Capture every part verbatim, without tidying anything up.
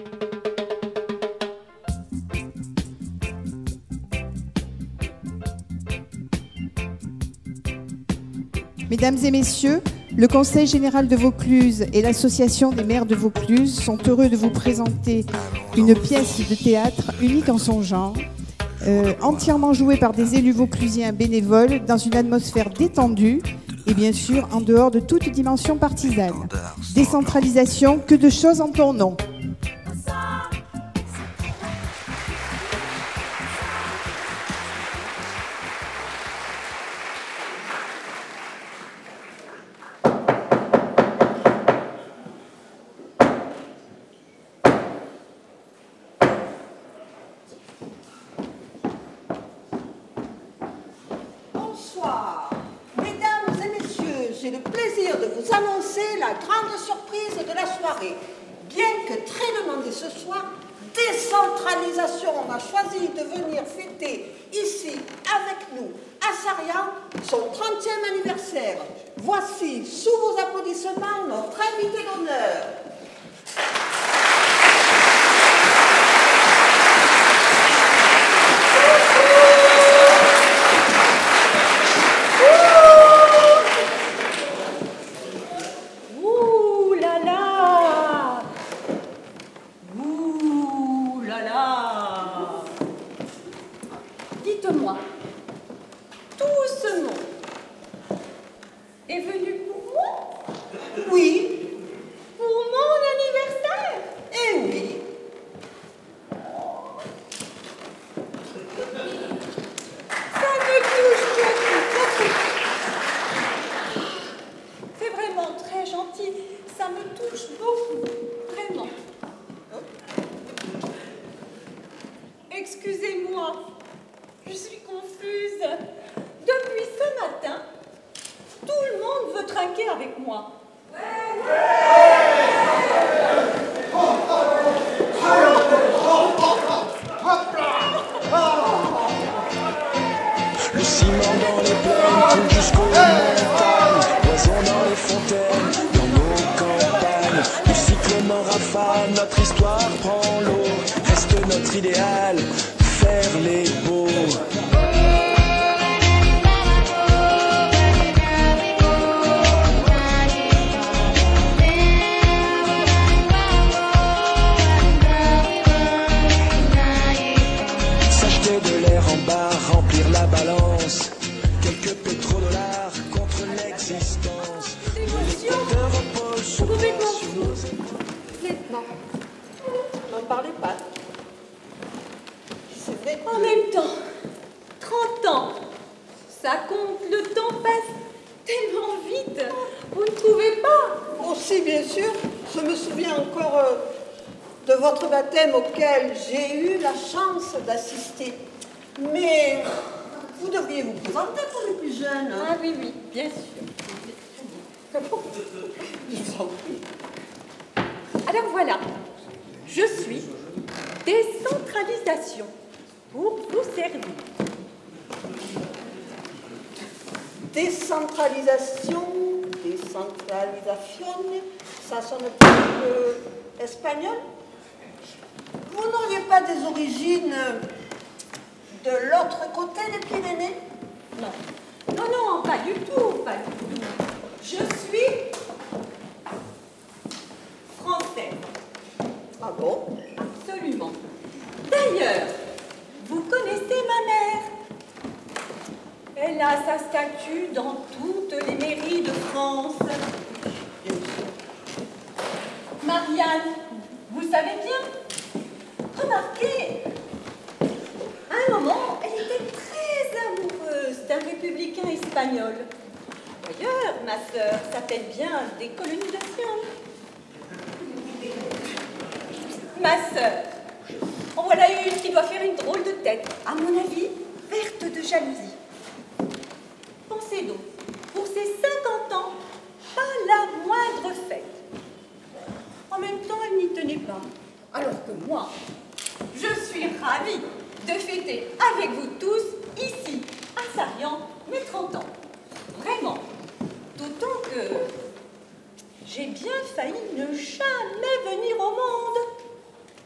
Mesdames et messieurs, le Conseil général de Vaucluse et l'Association des maires de Vaucluse sont heureux de vous présenter une pièce de théâtre unique en son genre, euh, entièrement jouée par des élus vauclusiens bénévoles dans une atmosphère détendue et bien sûr en dehors de toute dimension partisane. Décentralisation, que de choses en ton nom. Bonsoir. Mesdames et messieurs, j'ai le plaisir de vous annoncer la grande surprise de la soirée. Bien que très demandé ce soir, décentralisation, on a choisi de venir fêter ici avec nous à Sarrian son trentième anniversaire. Voici, sous vos applaudissements, notre invité d'honneur. Ouh là là! Ouh là là! Dites-moi, tout ce monde est venu pour moi? Oui, Pour mon anniversaire? et oui. Ça me touche beaucoup. C'est vraiment très gentil. Ça me touche beaucoup. Vraiment. Excusez-moi. Je suis confuse. Depuis ce matin, tout le monde veut trinquer avec moi. Le ciment dans les plaines, tout jusqu'aux montagnes, poison dans les fontaines, dans nos campagnes. Du cyclone en rafale, notre histoire prend l'eau. Reste notre idéal, faire les beaux. S'acheter de l'air en barre, remplir la balance. Quelques pétrodollars contre l'existence. Émotion. De repos sur Complètement sur nos fou. Complètement. N'en parlez pas. C'est vrai que... En même temps, trente ans, ça compte, le temps passe tellement vite, vous ne trouvez pas? Aussi, bien sûr, je me souviens encore euh, de votre baptême auquel j'ai eu la chance d'assister. Mais vous devriez vous présenter pour les plus jeunes. Ah oui, oui, bien sûr. Je vous en prie. Alors voilà, je suis décentralisation pour vous servir. Décentralisation, décentralisation, ça sonne un petit peu espagnol. Vous n'auriez pas des origines de l'autre côté des Pyrénées? Non, non, non, pas du tout, pas du tout. Je suis française. Ah bon? Absolument. D'ailleurs, vous connaissez ma mère. Elle a sa statue dans toutes les mairies de France. Marianne, vous savez bien. Remarquez, à un moment, elle était très amoureuse d'un républicain espagnol. D'ailleurs, ma sœur s'appelle bien décolonisation. Ma sœur. En voilà une qui doit faire une drôle de tête. À mon avis, verte de jalousie. Pensez donc, pour ses cinquante ans, pas la moindre fête. En même temps, elle n'y tenait pas. Alors que moi, je suis ravie de fêter avec vous tous, ici, à Sarrian, mes trente ans. Vraiment. D'autant que j'ai bien failli ne jamais venir au monde.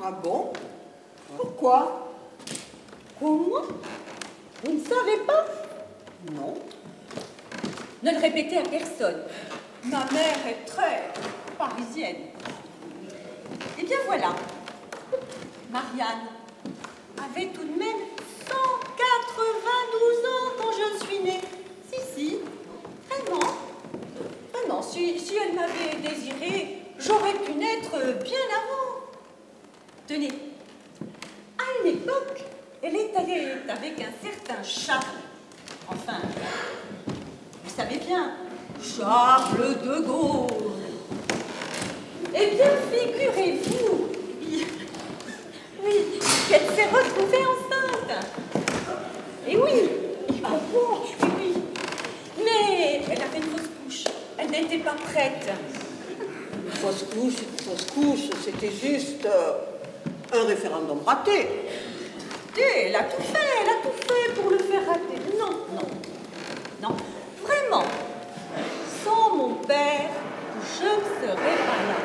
Ah bon? Pourquoi? Comment? Vous ne savez pas? Non. Ne le répétez à personne. Ma mère est très parisienne. Eh bien voilà, Marianne avait tout de même cent quatre-vingt-douze ans quand je suis née. Si, si, vraiment, vraiment, si, si elle m'avait désiré, j'aurais pu naître bien avant. Tenez, à une époque, elle est allée avec un certain Charles. Enfin, vous savez bien, Charles de Gaulle. Eh bien, figurez-vous, oui, qu'elle s'est retrouvée enceinte. Et oui, ah bon, oui, oui. Mais elle a fait une fausse couche. Elle n'était pas prête. Une fausse couche, une fausse couche, c'était juste euh, un référendum raté. Et elle a tout fait, elle a tout fait pour le faire rater. Non, non, non, vraiment. Sans mon père, je ne serais pas là.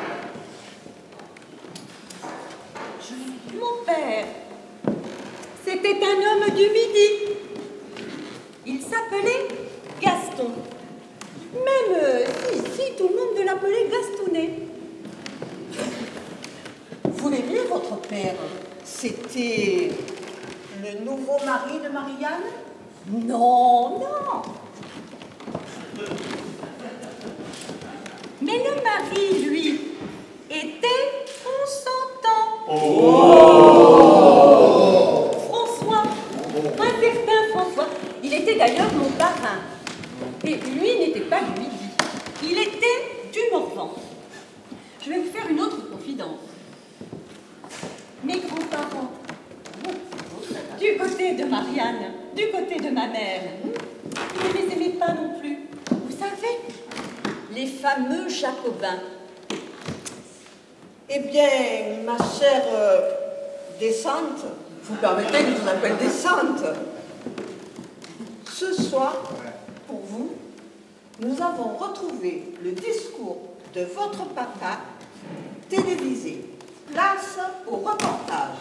Je- Mon père, c'était un homme du Midi. Il s'appelait Gaston. Même euh, ici, tout le monde l'appelait Gastounet. Vous l'aimiez, votre père? C'était le nouveau mari de Marianne? Non, non. Mais le mari, lui, était consentant. Oh François, un certain François. Il était d'ailleurs mon parrain. Et lui n'était pas du Midi. Il était du Morvan. Je vais vous faire une autre confidence. Mes grands-parents, du côté de Marianne, du côté de ma mère, ils ne les aimaient pas non plus. Vous savez, les fameux Jacobins. Eh bien, ma chère euh, descente, vous permettez que je vous appelle descente. Ce soir, pour vous, nous avons retrouvé le discours de votre papa télévisé. Place au reportage.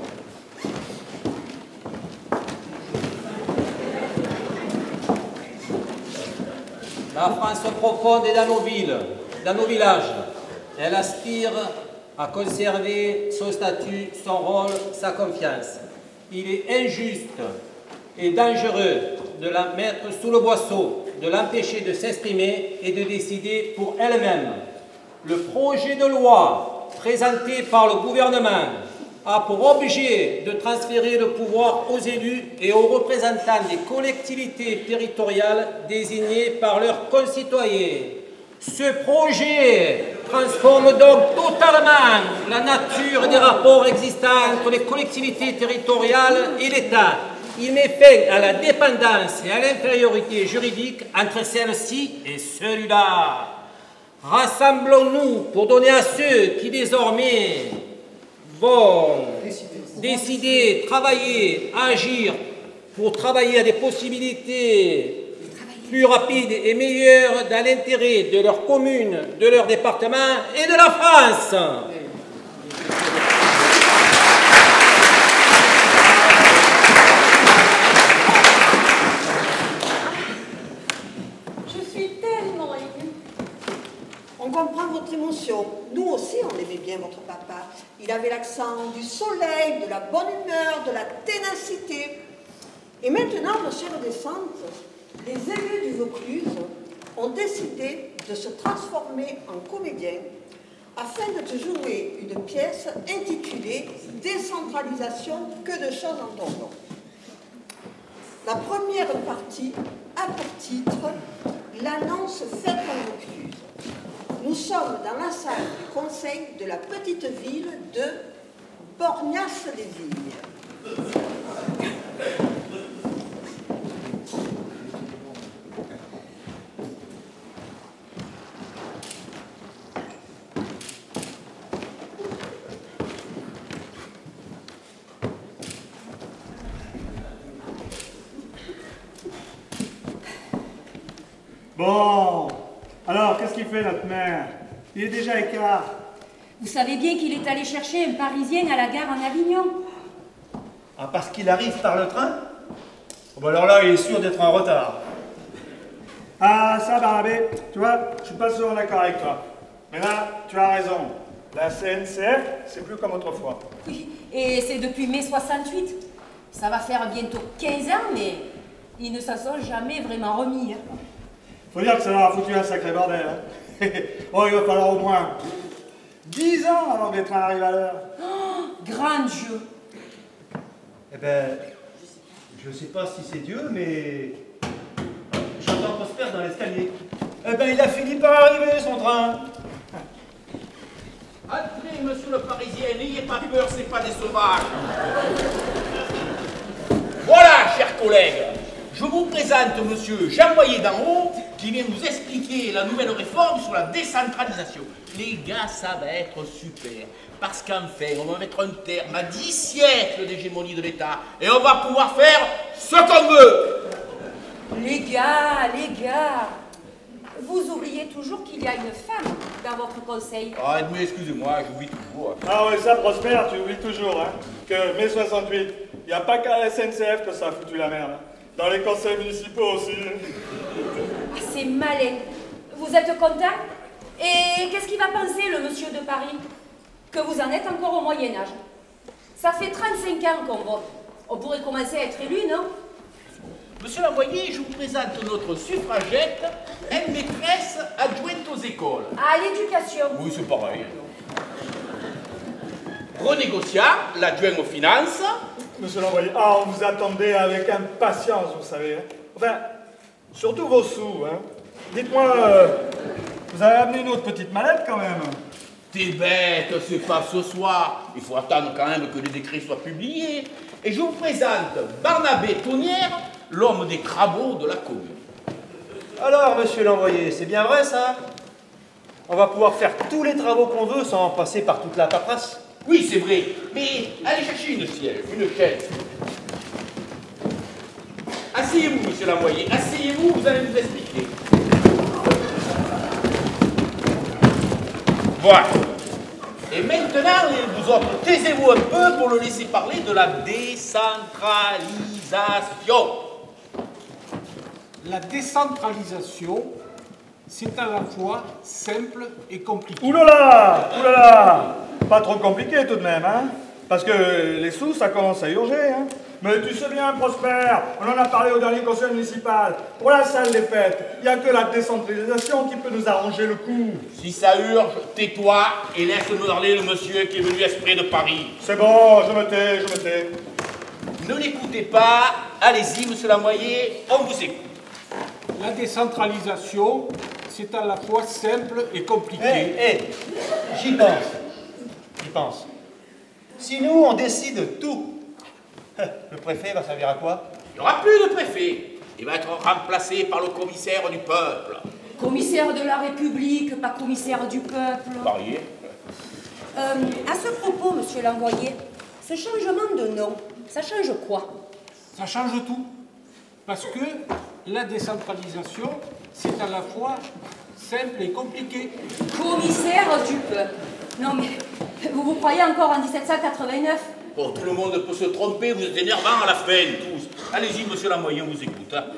La France profonde est dans nos villes, dans nos villages. Elle aspire à conserver son statut, son rôle, sa confiance. Il est injuste et dangereux de la mettre sous le boisseau, de l'empêcher de s'exprimer et de décider pour elle-même. Le projet de loi présenté par le gouvernement a pour objet de transférer le pouvoir aux élus et aux représentants des collectivités territoriales désignés par leurs concitoyens. Ce projet transforme donc totalement la nature des rapports existants entre les collectivités territoriales et l'État. Il met fin à la dépendance et à l'infériorité juridique entre celle-ci et celui-là. Rassemblons-nous pour donner à ceux qui désormais vont décider, travailler, agir pour travailler à des possibilités plus rapides et meilleures dans l'intérêt de leur commune, de leur département et de la France. On comprend votre émotion. Nous aussi, on aimait bien votre papa. Il avait l'accent du soleil, de la bonne humeur, de la ténacité. Et maintenant, ma chère descente, les élus du Vaucluse ont décidé de se transformer en comédiens afin de te jouer une pièce intitulée « Décentralisation, que de choses en ton nom ». La première partie a pour titre « L'annonce faite en Vaucluse ». Nous sommes dans la salle du conseil de la petite ville de Borgnas-les-Vignes. Bon, alors qu'est-ce qu'il fait notre mère? Il est déjà écart. Vous savez bien qu'il est allé chercher un Parisien à la gare en Avignon. Ah, parce qu'il arrive par le train? Oh, bah alors là, il est sûr d'être en retard. Ah, ça, Barnabé, tu vois, je suis pas souvent d'accord avec toi. Mais là, tu as raison. La C N C F, c'est plus comme autrefois. Oui, et c'est depuis mai soixante-huit. Ça va faire bientôt quinze ans, mais ils ne s'en sont jamais vraiment remis. Hein. Faut dire que ça leur a foutu un sacré bordel. Hein. Bon, il va falloir au moins dix ans avant que les trains arrivent à l'heure. Oh, grand Dieu. Eh ben, je sais pas si c'est Dieu, mais j'entends Prosper dans l'escalier. Eh ben, il a fini par arriver, son train. Entrez, monsieur le Parisien, n'ayez pas peur, c'est pas des sauvages. Voilà, chers collègues, je vous présente monsieur Jean-Boyer d'en haut, qui vient nous expliquer la nouvelle réforme sur la décentralisation. Les gars, ça va être super, parce qu'enfin, on va mettre un terme à dix siècles d'hégémonie de l'État, et on va pouvoir faire ce qu'on veut. Les gars, les gars, vous oubliez toujours qu'il y a une femme dans votre conseil. Ah, mais excusez-moi, j'oublie toujours. Ah ouais, ça, Prosper, tu oublies toujours, hein, que mai soixante-huit, il n'y a pas qu'à la S N C F que ça a foutu la merde. Dans les conseils municipaux aussi. Ah, c'est malin. Vous êtes content? Et qu'est-ce qu'il va penser, le monsieur de Paris? Que vous en êtes encore au Moyen-Âge. Ça fait trente-cinq ans qu'on vote. On pourrait commencer à être élu, non? Monsieur l'envoyé, je vous présente notre suffragette, une maîtresse adjointe aux écoles. À l'éducation. Oui, c'est pareil. René Gossiat, l'adjoint aux finances. Monsieur l'envoyé, ah, on vous attendait avec impatience, vous savez. Hein. Enfin, surtout vos sous, hein. Dites-moi, euh, vous avez amené une autre petite mallette quand même? T'es bête, c'est pas ce soir. Il faut attendre quand même que les décrets soient publiés. Et je vous présente Barnabé Tonnière, l'homme des travaux de la commune. Alors, monsieur l'envoyé, c'est bien vrai ça? On va pouvoir faire tous les travaux qu'on veut sans passer par toute la paperasse? Oui, c'est vrai, mais allez chercher une siège, une chaise. Asseyez-vous, monsieur l'envoyé, asseyez-vous, vous allez nous expliquer. Voilà. Et maintenant, vous autres, taisez-vous un peu pour le laisser parler de la décentralisation. La décentralisation, c'est à la fois simple et compliqué. Ouh là là, ouh là là, pas trop compliqué tout de même, hein. Parce que les sous, ça commence à urger, hein. Mais tu sais bien, Prosper, on en a parlé au dernier conseil municipal. Pour la salle des fêtes, il n'y a que la décentralisation qui peut nous arranger le coup. Si ça urge, tais-toi et laisse-nous parler le monsieur qui est venu exprès de Paris. C'est bon, je me tais, je me tais. Ne l'écoutez pas, allez-y, monsieur l'envoyé, on vous écoute. La décentralisation, c'est à la fois simple et compliqué. Eh, eh, j'y pense. J'y pense. Si nous, on décide tout, le préfet va servir à quoi? Il n'y aura plus de préfet. Il va être remplacé par le commissaire du peuple. Commissaire de la République, pas commissaire du peuple. Pariez. Euh, à ce propos, monsieur l'envoyé, ce changement de nom, ça change quoi? Ça change tout. Parce que la décentralisation, c'est à la fois simple et compliqué. Commissaire du peuple. Non mais, vous vous croyez encore en dix-sept cent quatre-vingt-neuf? Bon, tout le monde peut se tromper, vous êtes énervants à la fin, tous. Allez-y, monsieur l'envoyé, on vous écoute. Hein.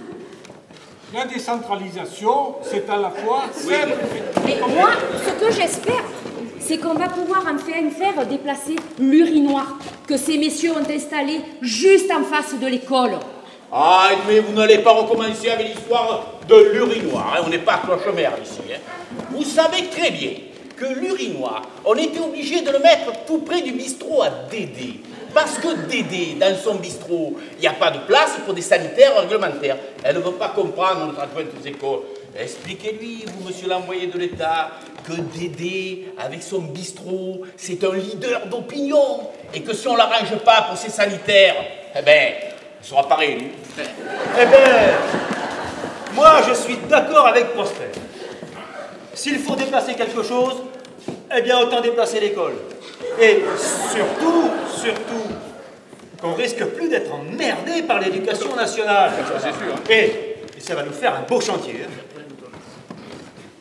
La décentralisation, c'est à la fois simple et Mais moi, ce que j'espère, c'est qu'on va pouvoir enfin faire déplacer l'urinoir que ces messieurs ont installé juste en face de l'école. Ah, mais vous n'allez pas recommencer avec l'histoire de l'urinoir, hein. On n'est pas à cloche-mère ici. Hein. Vous savez très bien que l'urinoir, on était obligé de le mettre tout près du bistrot à Dédé. Parce que Dédé, dans son bistrot, il n'y a pas de place pour des sanitaires réglementaires. Elle ne veut pas comprendre notre adjointe aux écoles. Expliquez-lui, vous, monsieur l'envoyé de l'État, que Dédé, avec son bistrot, c'est un leader d'opinion. Et que si on ne l'arrange pas pour ses sanitaires, eh ben, il sera pas réélu. Eh bien, moi je suis d'accord avec Prosper. S'il faut déplacer quelque chose, eh bien autant déplacer l'école. Et surtout, surtout, qu'on risque plus d'être emmerdé par l'éducation nationale. Ça, c'est sûr. Hein. Et, et ça va nous faire un beau chantier.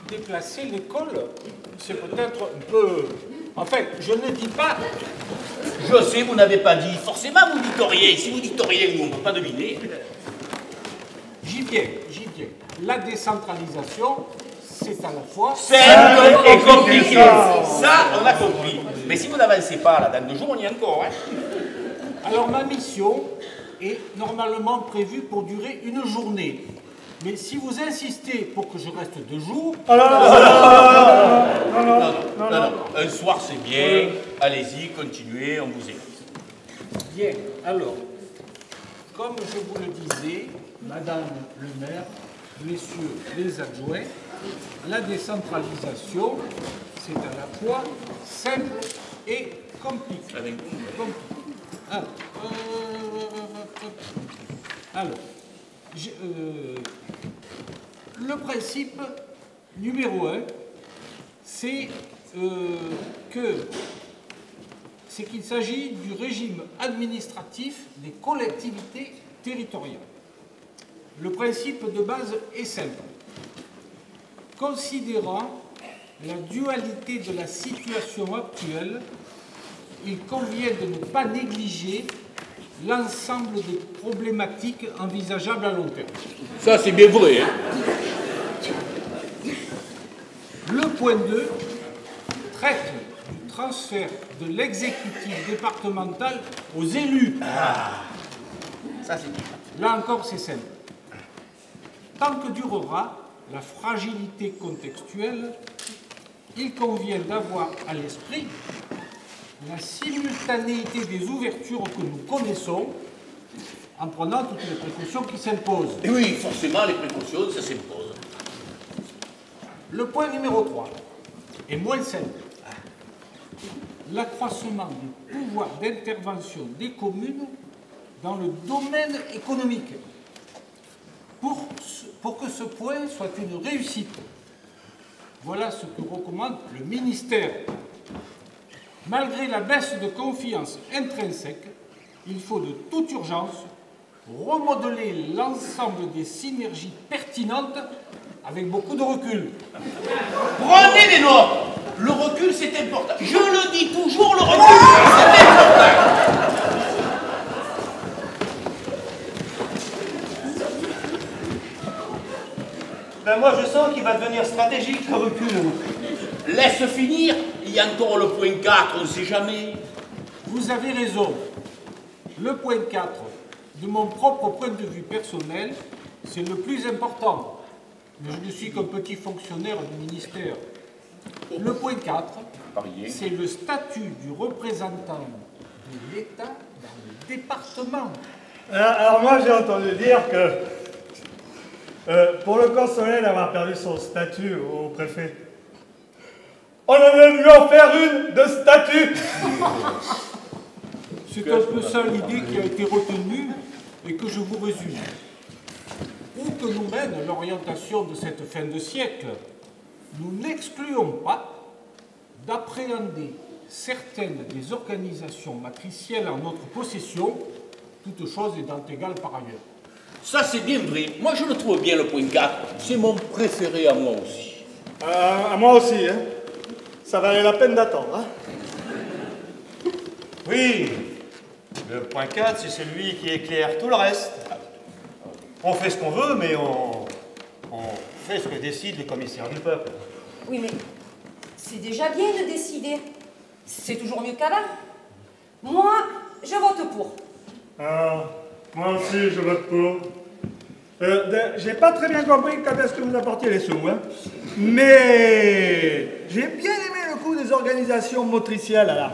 déplacer l'école, c'est peut-être un peu... Enfin, je ne dis pas... Je sais, vous n'avez pas dit. Forcément, vous dites rien. Si vous dites rien, nous, on ne peut pas deviner. J'y viens, j'y viens. La décentralisation, c'est à la fois... Simple et compliqué. Ça, on a compris. Mais si vous n'avancez pas, là, dans deux jours, on y est encore. Hein. Alors, ma mission est normalement prévue pour durer une journée. Mais si vous insistez pour que je reste deux jours... Oh non, non, non, non, non, non, non, non. Un soir, c'est bien. Allez-y, continuez, on vous écoute. Bien, alors, comme je vous le disais, Madame le maire, messieurs les adjoints, la décentralisation, c'est à la fois simple et compliqué. Avec compliqué. Alors, euh, alors j'ai, euh, le principe numéro un, c'est euh, que c'est qu'il s'agit du régime administratif des collectivités territoriales. Le principe de base est simple. Considérant la dualité de la situation actuelle, il convient de ne pas négliger l'ensemble des problématiques envisageables à long terme. Ça, c'est bien vrai. Hein. Le point deux traite du transfert de l'exécutif départemental aux élus. Ah, ça, c'est bien. Là encore, c'est simple. Tant que durera la fragilité contextuelle, il convient d'avoir à l'esprit la simultanéité des ouvertures que nous connaissons en prenant toutes les précautions qui s'imposent. Et oui, forcément, les précautions, ça s'impose. Le point numéro trois est moins simple. L'accroissement du pouvoir d'intervention des communes dans le domaine économique. Pour, pour que ce point soit une réussite, voilà ce que recommande le ministère. Malgré la baisse de confiance intrinsèque, il faut de toute urgence remodeler l'ensemble des synergies pertinentes avec beaucoup de recul. Prenez des notes. Le recul, c'est important. Je le dis toujours, le recul, c'est important. Ben moi, je sens qu'il va devenir stratégique, le recul. Laisse finir. Il y a encore le point quatre, on ne sait jamais. Vous avez raison. Le point quatre, de mon propre point de vue personnel, c'est le plus important. Mais je ne suis qu'un petit fonctionnaire du ministère. Le point quatre, c'est le statut du représentant de l'État dans le département. Alors, alors moi, j'ai entendu dire que euh, pour le consoler d'avoir perdu son statut au préfet, on allait lui en faire une de statut. C'est un peu ça l'idée qui a été retenue et que je vous résume. Où que nous mène l'orientation de cette fin de siècle, nous n'excluons pas d'appréhender certaines des organisations matricielles en notre possession, toute chose étant égale par ailleurs. Ça, c'est bien vrai. Moi, je le trouve bien, le point quatre. C'est mon préféré à moi aussi. Euh, à moi aussi, hein. Ça valait la peine d'attendre, hein. Oui, le point quatre, c'est celui qui éclaire tout le reste. On fait ce qu'on veut, mais on, on fait ce que décident les commissaires du peuple. Oui, mais c'est déjà bien de décider. C'est toujours mieux qu'avant. Moi, je vote pour. Ah, moi aussi, je vote pour. Euh, j'ai pas très bien compris quand est-ce que vous apportiez les sous, hein. Mais j'ai bien aimé le coup des organisations motricielles, là.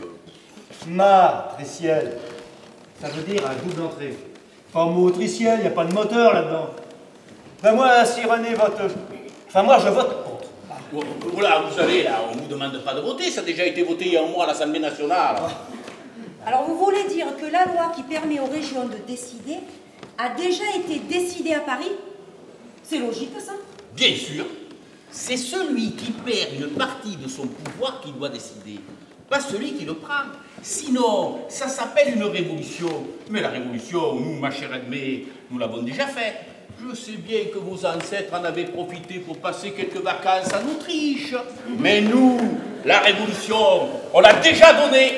Matriciel, ça veut dire un double entrée. Pas motriciel, il n'y a pas de moteur là-dedans. Ben moi, si René vote... Enfin, moi, je vote contre. Voilà, vous savez, là, on ne vous demande pas de voter. Ça a déjà été voté il y a un mois à l'Assemblée nationale. Alors, vous voulez dire que la loi qui permet aux régions de décider a déjà été décidée à Paris? C'est logique, ça? Bien sûr. C'est celui qui perd une partie de son pouvoir qui doit décider, pas celui qui le prend. Sinon, ça s'appelle une révolution. Mais la révolution, nous, ma chère Edmé, nous l'avons déjà faite. Je sais bien que vos ancêtres en avaient profité pour passer quelques vacances en Autriche. Mais nous, la Révolution, on l'a déjà donnée.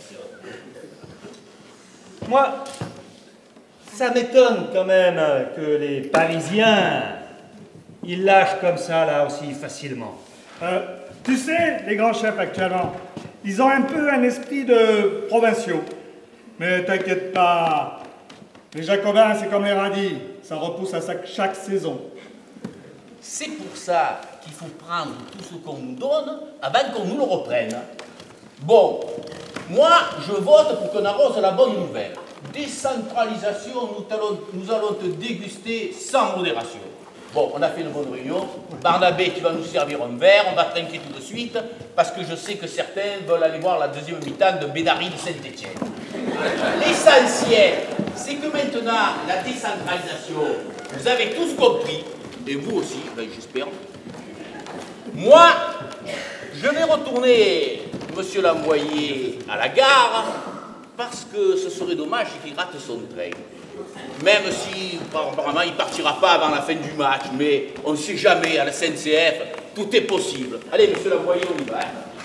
Moi, ça m'étonne quand même que les Parisiens, ils lâchent comme ça, là, aussi facilement. Euh, tu sais, les grands chefs actuellement, ils ont un peu un esprit de provinciaux. Mais t'inquiète pas, les Jacobins, c'est comme les radis, ça repousse à chaque, chaque saison. C'est pour ça qu'il faut prendre tout ce qu'on nous donne avant qu'on nous le reprenne. Bon, moi, je vote pour qu'on arrose la bonne nouvelle. Décentralisation, nous allons, nous allons te déguster sans modération. Bon, on a fait une bonne réunion. Barnabé, tu vas nous servir un verre, on va trinquer tout de suite, parce que je sais que certains veulent aller voir la deuxième mi-temps de Bédari de Saint-Étienne. L'essentiel, c'est que maintenant, la décentralisation, vous avez tous compris, et vous aussi, ben, j'espère. Moi, je vais retourner Monsieur l'envoyer à la gare, parce que ce serait dommage qu'il rate son train. Même si, apparemment, il ne partira pas avant la fin du match, mais on ne sait jamais, à la S N C F, tout est possible. Allez, monsieur l'envoyé, on y va.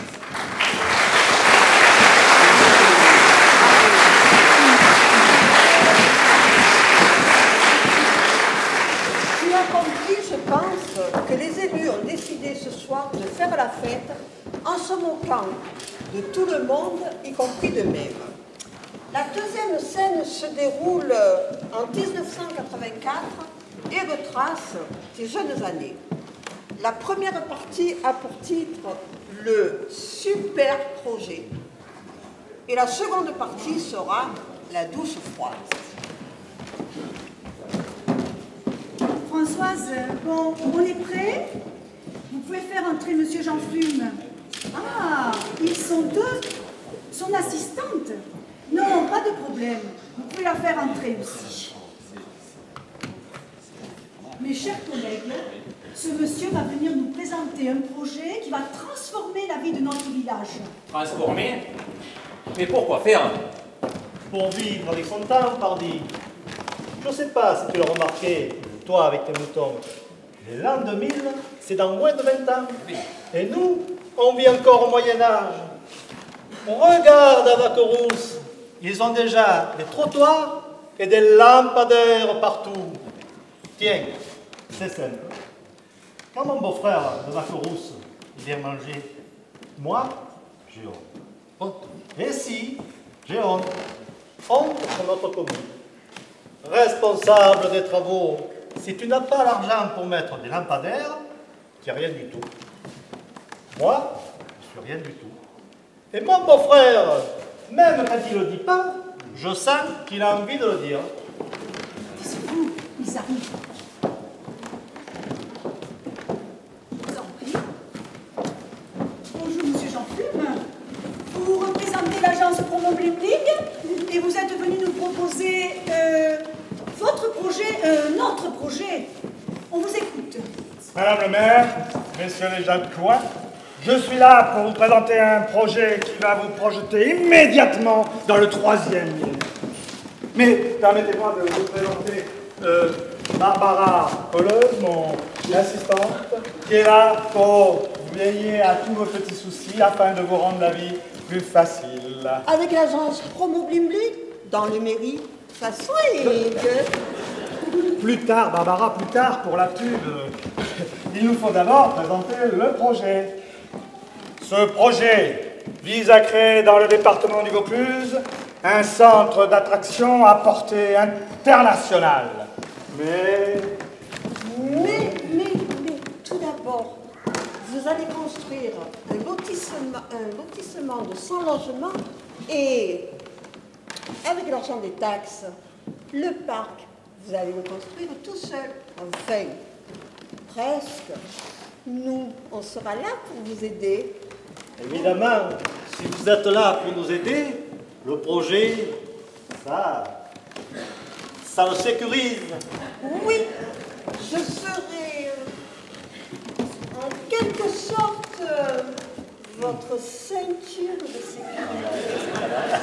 Tu as compris, je pense, que les élus ont décidé ce soir de faire la fête en se moquant de tout le monde, y compris d'eux-mêmes. La deuxième scène se déroule en mille neuf cent quatre-vingt-quatre et retrace tes jeunes années. La première partie a pour titre le super projet et la seconde partie sera la douce froide. Françoise, bon, on est prêt? Vous pouvez faire entrer Monsieur Jean Flume. Ah, ils sont deux. Son assistante? Non, pas de problème. Vous pouvez la faire entrer aussi. Mes chers collègues, ce monsieur va venir nous présenter un projet qui va transformer la vie de notre village. Transformer? Mais pourquoi faire? Pour vivre avec son temps, pardi. Je ne sais pas si tu l'as remarqué, toi avec tes moutons. Les l'an deux mille, c'est dans moins de vingt ans. Et nous, on vit encore au Moyen-Âge. Regarde à Vacquerousse, ils ont déjà des trottoirs et des lampadaires partout. Tiens, c'est simple. Quand mon beau-frère de Vacquerousse vient manger, moi, j'ai honte. Et si, j'ai honte. Honte pour notre commune. Responsable des travaux, si tu n'as pas l'argent pour mettre des lampadaires, tu n'es rien du tout. Moi, je suis rien du tout. Et mon beau-frère, même quand il ne le dit pas, je sens qu'il a envie de le dire. Taisez-vous, ils arrivent. Je vous en prie. Bonjour, Monsieur Jean Flume. Vous représentez l'agence Promo Bling Bling et vous êtes venu nous proposer euh, votre projet, euh, notre projet. On vous écoute. Madame le maire, messieurs les gens de coin, je suis là pour vous présenter un projet qui va vous projeter immédiatement dans le troisième millénaire. Mais permettez-moi de vous présenter euh, Barbara Colleuse, mon assistante, qui est là pour veiller à tous vos petits soucis afin de vous rendre la vie plus facile. Avec l'agence Promo Bling Bling, dans les mairies, ça swing. Plus tard, Barbara, plus tard pour la pub. Il nous faut d'abord présenter le projet. Ce projet vise à créer dans le département du Vaucluse un centre d'attraction à portée internationale. Mais... Mais, mais, mais, tout d'abord, vous allez construire un lotissement, un lotissement de cent logements et, avec l'argent des taxes, le parc, vous allez le construire tout seul. Enfin, presque. Nous, on sera là pour vous aider. Évidemment, si vous êtes là pour nous aider, le projet, ça, ça le sécurise. Oui, je serai euh, en quelque sorte euh, votre ceinture de sécurité.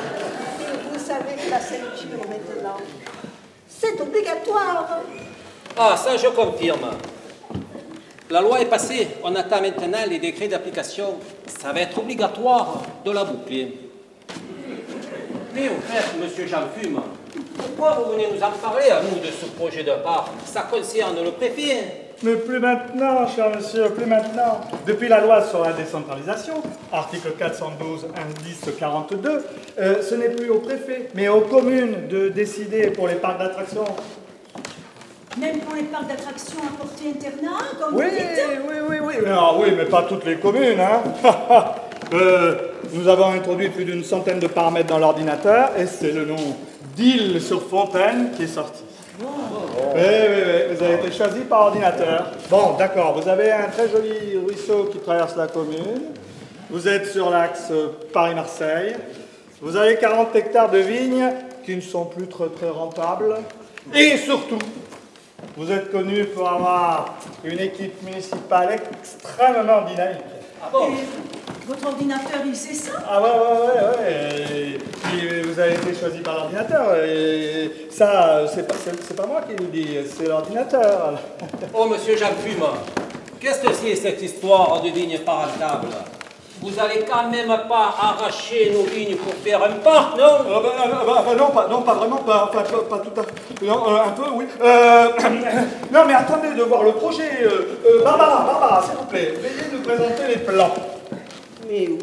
Et vous savez que la ceinture maintenant, c'est obligatoire. Ah, ça je confirme. La loi est passée, on attend maintenant les décrets d'application. Ça va être obligatoire de la boucler. Mais au fait, monsieur Jean Fume, pourquoi vous venez nous en parler à nous de ce projet de parc? Ça concerne le préfet. Mais plus maintenant, cher monsieur, plus maintenant. Depuis la loi sur la décentralisation, article quatre cent douze, indice quarante-deux, euh, ce n'est plus au préfet, mais aux communes de décider pour les parcs d'attractions. Même pour les parcs d'attractions à portée internat, comme Oui, vous dites? oui, oui, oui. Ah, oui, mais pas toutes les communes, hein. euh, nous avons introduit plus d'une centaine de paramètres dans l'ordinateur, et c'est le nom d'Île-sur-Fontaine qui est sorti. Oh. Oui, oui, oui, vous avez été choisi par ordinateur. Bon, d'accord, vous avez un très joli ruisseau qui traverse la commune. Vous êtes sur l'axe Paris-Marseille. Vous avez quarante hectares de vignes qui ne sont plus très, très rentables. Et surtout, vous êtes connu pour avoir une équipe municipale extrêmement dynamique. Ah bon? Et votre ordinateur, il sait ça? Ah ouais, ouais, ouais, ouais. Et, et vous avez été choisi par l'ordinateur. Et ça, c'est pas, c'est pas moi qui vous dis, c'est l'ordinateur. Oh, monsieur Jean Fume, qu'est-ce que c'est cette histoire de vignes pas rentables? Vous allez quand même pas arracher nos vignes pour faire un parc, non? Ah bah, ah bah, bah, non, pas, non, pas vraiment, pas, pas, pas, pas tout à fait. Non, euh, un peu, oui. Euh, non, mais attendez de voir le projet. Euh, euh, Barbara, Barbara, s'il vous plaît, veuillez nous présenter les plans. Mais oui.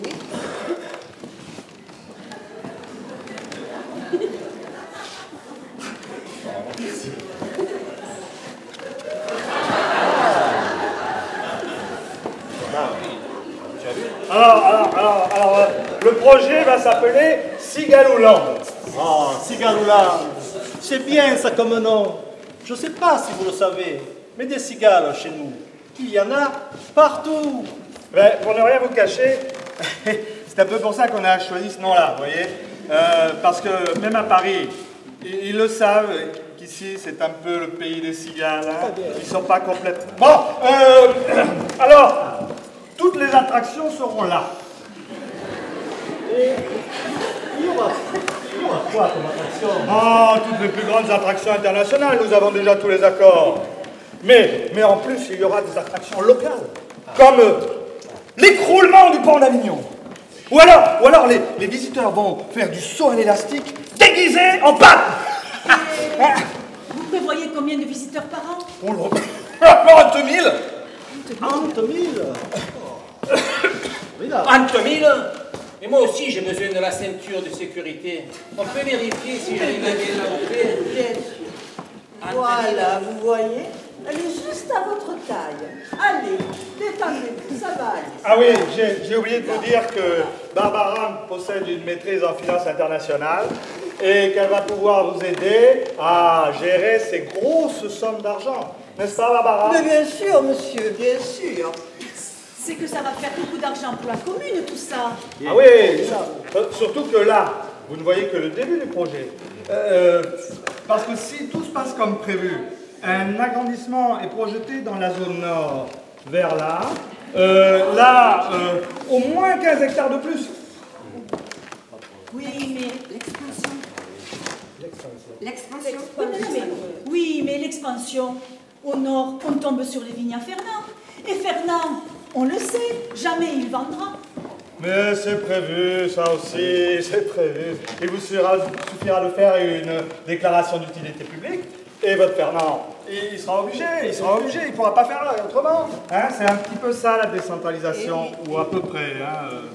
Alors, alors, alors, alors, euh, le projet va s'appeler Cigalouland. Ah, Cigalouland, c'est bien ça comme nom. Je ne sais pas si vous le savez, mais des cigales chez nous, il y en a partout. Ben, pour ne rien vous cacher, c'est un peu pour ça qu'on a choisi ce nom-là, vous voyez. Euh, parce que même à Paris, ils, ils le savent qu'ici c'est un peu le pays des cigales. Hein. Ils ne sont pas complètement. Bon, euh, alors, toutes les attractions seront là. Et il y aura, il y aura quoi comme attraction? Ah, toutes les plus grandes attractions internationales, nous avons déjà tous les accords. Mais, mais en plus, il y aura des attractions locales, comme euh, l'écroulement du pont d'Avignon. Ou alors, ou alors les, les visiteurs vont faire du saut à l'élastique déguisé en pâte. Vous prévoyez combien de visiteurs par an? On le trente mille. trente mille. trente mille? Et moi aussi, j'ai besoin de la ceinture de sécurité. On peut vérifier si j'ai gagné la boucle. Bien sûr. Voilà, vous voyez, elle est juste à votre taille. Allez, détendez-vous, ça va aller. Ah oui, j'ai oublié de vous dire que Barbara possède une maîtrise en finance internationale et qu'elle va pouvoir vous aider à gérer ces grosses sommes d'argent. N'est-ce pas, Barbara? Mais bien sûr, monsieur, bien sûr. C'est que ça va faire beaucoup d'argent pour la commune, tout ça. Ah oui, ça. Euh, surtout que là, vous ne voyez que le début du projet. Euh, parce que si tout se passe comme prévu, un agrandissement est projeté dans la zone nord vers là. Euh, là, euh, au moins quinze hectares de plus. Oui, mais L'expansion. L'expansion. Oui, mais, non, mais- oui, mais l'expansion, au nord, on tombe sur les vignes à Fernand. Et Fernand, on le sait, jamais il vendra. Mais c'est prévu, ça aussi, c'est prévu. Il vous suffira, suffira de faire une déclaration d'utilité publique et votre Fernand, il, il sera obligé, il sera obligé, il ne pourra pas faire autrement. Hein, c'est un petit peu ça la décentralisation, ou à peu près. Hein, euh.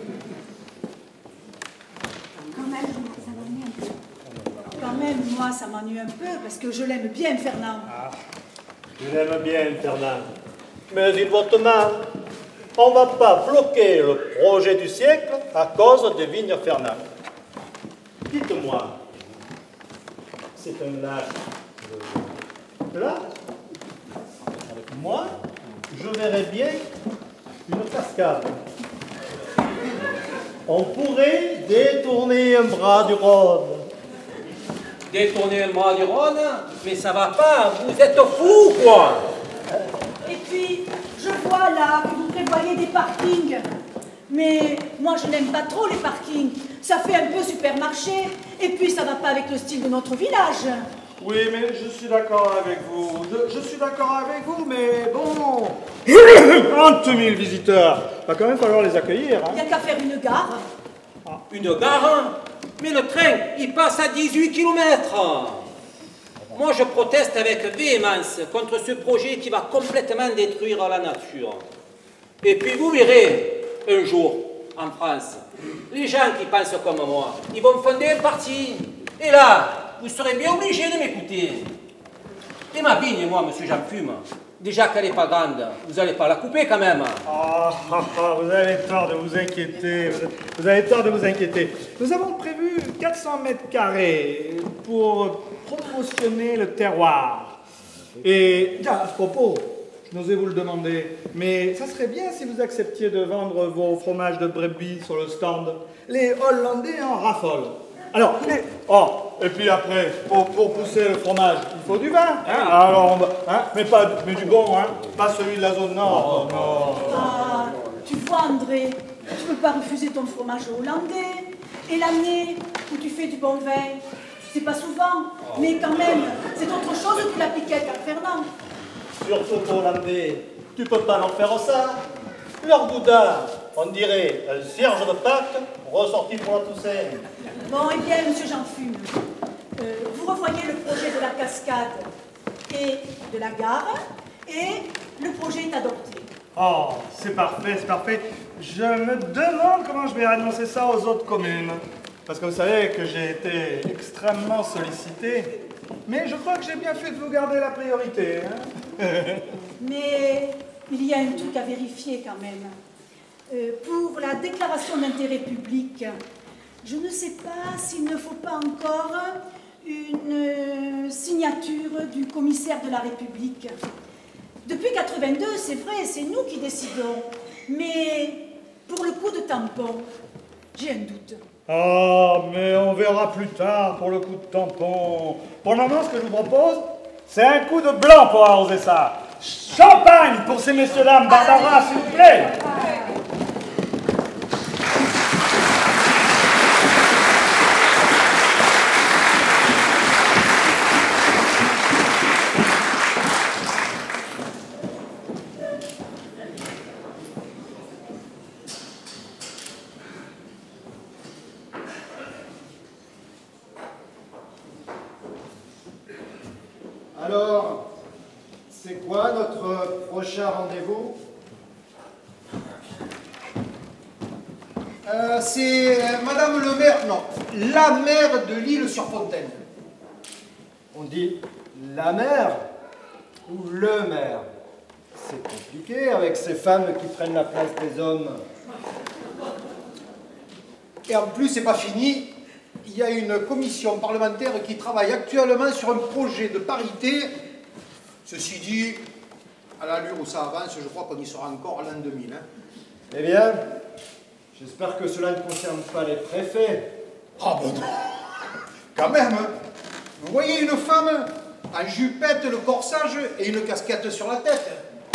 Quand même, ça m'ennuie un peu. Quand même, moi, ça m'ennuie un peu, parce que je l'aime bien, Fernand. Ah. Je l'aime bien, Fernand. Mais il vote mal. On ne va pas bloquer le projet du siècle à cause des vignes Fernand. Dites-moi, c'est un lac de plat? Moi, je verrais bien une cascade. On pourrait détourner un bras du Rhône. Détourner le bras du Rhône? Mais ça va pas, vous êtes fous, quoi! Et puis, je vois là que vous prévoyez des parkings. Mais moi, je n'aime pas trop les parkings. Ça fait un peu supermarché. Et puis, ça va pas avec le style de notre village. Oui, mais je suis d'accord avec vous. Je, je suis d'accord avec vous, mais bon... trente mille visiteurs. Va quand même falloir les accueillir. Il n'y a qu'à faire une gare. Ah. Une gare? Mais le train, il passe à dix-huit kilomètres. Moi, je proteste avec véhémence contre ce projet qui va complètement détruire la nature. Et puis vous verrez, un jour, en France, les gens qui pensent comme moi, ils vont fonder un parti. Et là, vous serez bien obligé de m'écouter. Et ma vigne, moi, monsieur Jean Fume, déjà qu'elle n'est pas grande, vous n'allez pas la couper quand même. Ah, ah, ah, vous avez tort de vous inquiéter. Vous avez tort de vous inquiéter. Nous avons prévu quatre cents mètres carrés pour promotionner le terroir. Et, tiens, à ce propos, je n'osais vous le demander, mais ça serait bien si vous acceptiez de vendre vos fromages de brebis sur le stand. Les Hollandais en raffolent. Alors, les... oh, et puis après, pour, pour pousser le fromage, il faut du vin. Hein? Alors, on va, hein? mais, pas, mais du bon, hein? Pas celui de la zone nord. Non, non. Ah, tu vois, André, tu ne peux pas refuser ton fromage hollandais. Et l'année où tu fais du bon vin, tu sais pas souvent, mais quand même, c'est autre chose que la piquette à Fernand. Surtout hollandais, tu peux pas leur faire ça. Leur boudin, on dirait un cierge de Pâques ressorti pour la Toussaint. Bon, eh bien, monsieur Jean Fume, euh, vous revoyez le projet de la cascade et de la gare, et le projet est adopté. Oh, c'est parfait, c'est parfait. Je me demande comment je vais annoncer ça aux autres communes. Parce que vous savez que j'ai été extrêmement sollicité. Mais je crois que j'ai bien fait de vous garder la priorité. Hein. Mais il y a un truc à vérifier quand même. Euh, pour la déclaration d'intérêt public, je ne sais pas s'il ne faut pas encore une euh, signature du commissaire de la République. Depuis quatre-vingt-deux, c'est vrai, c'est nous qui décidons. Mais pour le coup de tampon, j'ai un doute. Oh, mais on verra plus tard pour le coup de tampon. Pour le moment, ce que je vous propose, c'est un coup de blanc pour arroser ça. Champagne pour ces messieurs-dames. Barbara, s'il vous plaît. Alors, c'est quoi notre prochain rendez-vous? euh, C'est euh, Madame le maire, non, la maire de l'Île-sur-Fontaine. On dit la mère ou le maire? C'est compliqué avec ces femmes qui prennent la place des hommes. Et en plus, c'est pas fini. Il y a une commission parlementaire qui travaille actuellement sur un projet de parité. Ceci dit, à l'allure où ça avance, je crois qu'on y sera encore l'an deux mille. Hein. Eh bien, j'espère que cela ne concerne pas les préfets. Ah bon, quand même. Vous voyez une femme en jupette, le corsage et une casquette sur la tête?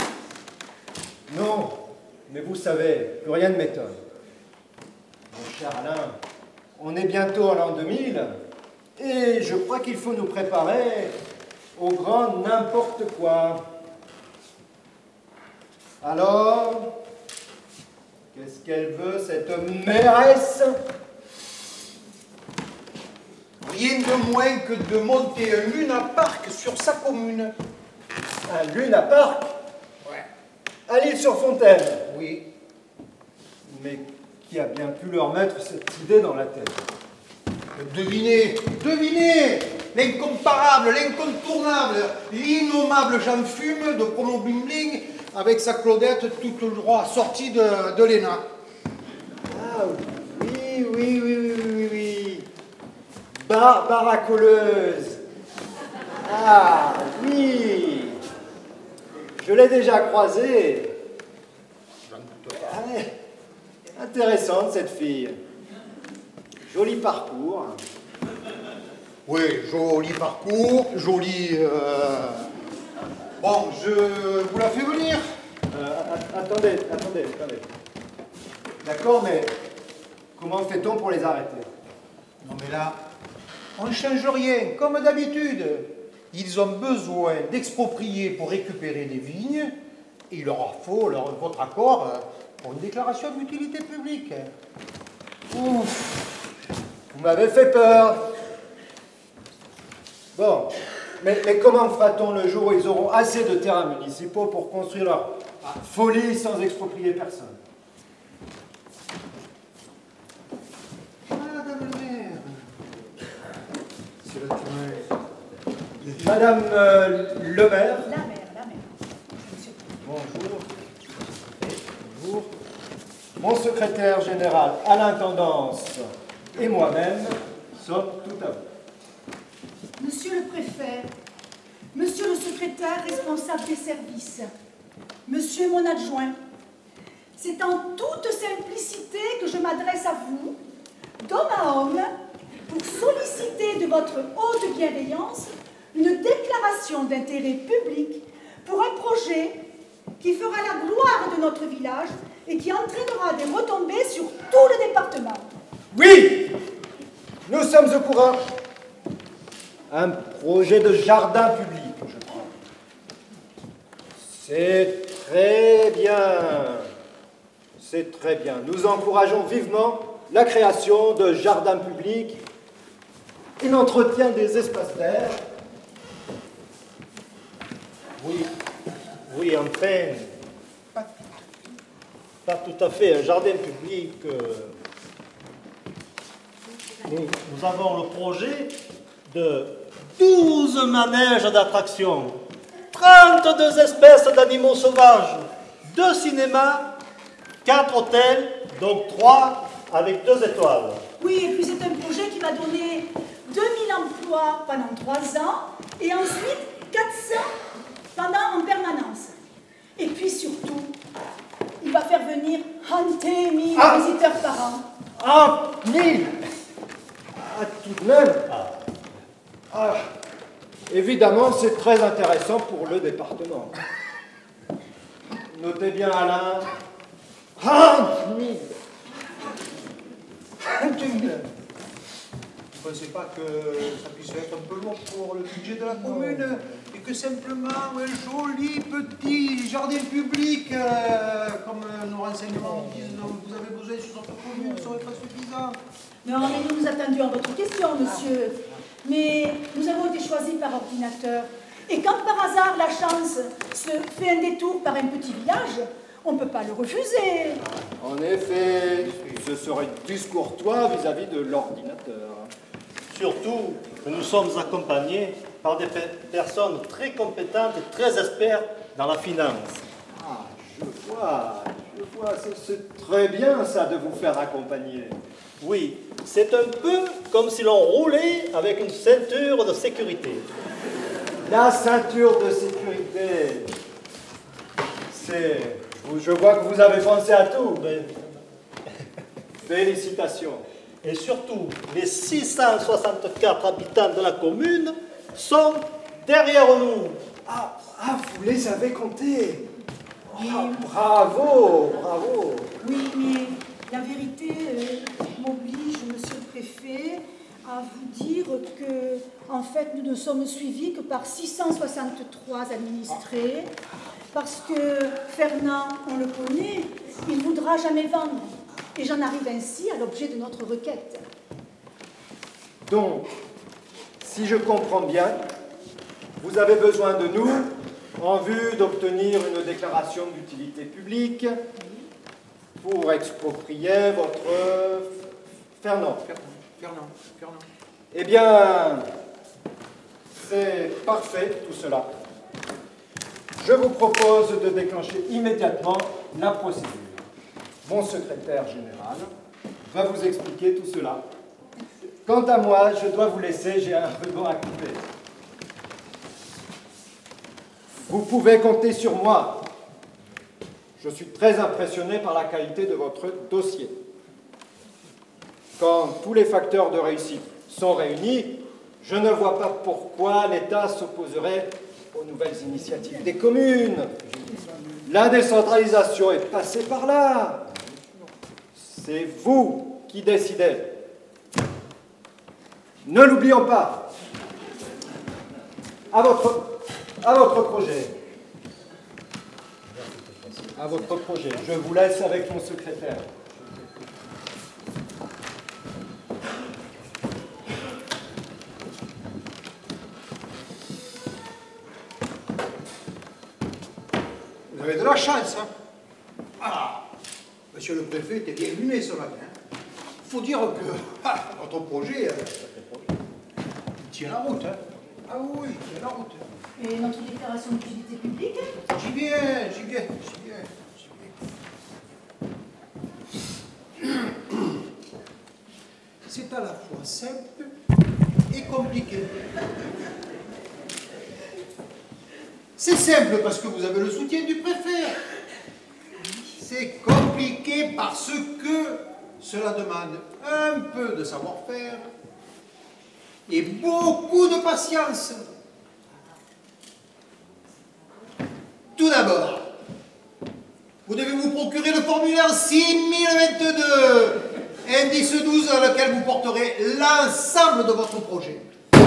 Non, mais vous savez, plus rien ne m'étonne. Mon cher Alain, on est bientôt en l'an deux mille, et je crois qu'il faut nous préparer au grand n'importe quoi. Alors, qu'est-ce qu'elle veut, cette mairesse? Rien de moins que de monter un lunapark sur sa commune. Un lunapark? Ouais. À l'Île-sur-Fontaine? Oui. Mais qui a bien pu leur mettre cette idée dans la tête? Devinez, devinez, l'incomparable, l'incontournable, l'innommable Jean Fume de Promo Bling Bling avec sa Claudette toute droit sortie de, de l'E N A. Ah oui, oui, oui, oui, oui, oui. Barbara Colleuse. Ah oui. Je l'ai déjà croisée. Ah, intéressante cette fille. Joli parcours. Oui, joli parcours, joli... Euh... Bon, je vous la fais venir. Euh, attendez, attendez, attendez. D'accord, mais comment fait-on pour les arrêter? Non mais là, on ne change rien, comme d'habitude. ils ont besoin d'exproprier pour récupérer les vignes, et il leur faut leur, votre accord pour une déclaration d'utilité publique. Ouf, vous m'avez fait peur. Bon, mais, mais comment fera-t-on le jour où ils auront assez de terrains municipaux pour construire leur folie sans exproprier personne? Madame le maire. C'est là que tu Madame euh, le maire. La mère, la mère. Monsieur. Bonjour. Bonjour. Mon secrétaire général à l'intendance et moi-même sommes tout à vous. Monsieur le préfet, monsieur le secrétaire responsable des services, monsieur mon adjoint, c'est en toute simplicité que je m'adresse à vous, d'homme à homme, pour solliciter de votre haute bienveillance une déclaration d'intérêt public pour un projet qui fera la gloire de notre village et qui entraînera des retombées sur tout le département. Oui, nous sommes au courant. Un projet de jardin public, je crois. C'est très bien. C'est très bien. Nous encourageons vivement la création de jardins publics et l'entretien des espaces verts. Oui, oui, enfin, pas, pas tout à fait un jardin public. Euh, nous, nous avons le projet de douze manèges d'attractions, trente-deux espèces d'animaux sauvages, deux cinémas, quatre hôtels, donc trois avec deux étoiles. Oui, et puis c'est un projet qui va donner deux mille emplois pendant trois ans et ensuite quatre cents pendant en permanence. Et puis surtout, il va faire venir hanter mille Ah. visiteurs par an. Ah, mille Ah, tout de même. Ah, évidemment, c'est très intéressant pour le département. Notez bien, Alain. Ah, mille Vous ne pensez pas que ça puisse être un peu lourd pour le budget de la commune et que simplement un joli petit jardin public, euh, comme nos renseignements disent, dont vous avez besoin sur notre commune, ne serait pas suffisant? Non, mais nous nous attendions à votre question, monsieur. Mais nous avons été choisis par ordinateur. Et quand par hasard la chance se fait un détour par un petit village, on ne peut pas le refuser. En effet, ce serait discourtois vis-à-vis de l'ordinateur. Surtout que nous sommes accompagnés par des pe- personnes très compétentes et très expertes dans la finance. Ah, je vois, je vois, c'est- c'est très bien ça de vous faire accompagner. Oui, c'est un peu comme si l'on roulait avec une ceinture de sécurité. La ceinture de sécurité, c'est... Je vois que vous avez pensé à tout. Mais- Félicitations. Et surtout, les six cent soixante-quatre habitants de la commune sont derrière nous. Ah, ah, vous les avez comptés. Ah, bravo, bravo. Oui, mais la vérité euh, m'oblige, monsieur le préfet, à vous dire que, en fait, nous ne sommes suivis que par six cent soixante-trois administrés, parce que Fernand, on le connaît, il ne voudra jamais vendre. Et j'en arrive ainsi à l'objet de notre requête. Donc, si je comprends bien, vous avez besoin de nous en vue d'obtenir une déclaration d'utilité publique pour exproprier votre Fernand. Fernand, Fernand. Eh bien, c'est parfait tout cela. Je vous propose de déclencher immédiatement la procédure. Mon secrétaire général va vous expliquer tout cela. Quant à moi, je dois vous laisser, j'ai un ruban à couper. Vous pouvez compter sur moi. Je suis très impressionné par la qualité de votre dossier. Quand tous les facteurs de réussite sont réunis, je ne vois pas pourquoi l'État s'opposerait aux nouvelles initiatives des communes. La décentralisation est passée par là. C'est vous qui décidez. Ne l'oublions pas. à votre, à votre projet. À votre projet. Je vous laisse avec mon secrétaire. Vous avez de la chance, hein? Ah, monsieur le préfet était bien luné ce matin. Il faut dire que ah, votre projet, euh, il tient la route, hein? Ah oui, il tient la route. Et notre déclaration d'utilité publique? J'y viens, j'y viens, j'y viens, j'y viens. C'est à la fois simple et compliqué. C'est simple parce que vous avez le soutien du préfet. C'est compliqué parce que cela demande un peu de savoir-faire et beaucoup de patience. Tout d'abord, vous devez vous procurer le formulaire six mille vingt-deux, indice douze, dans lequel vous porterez l'ensemble de votre projet.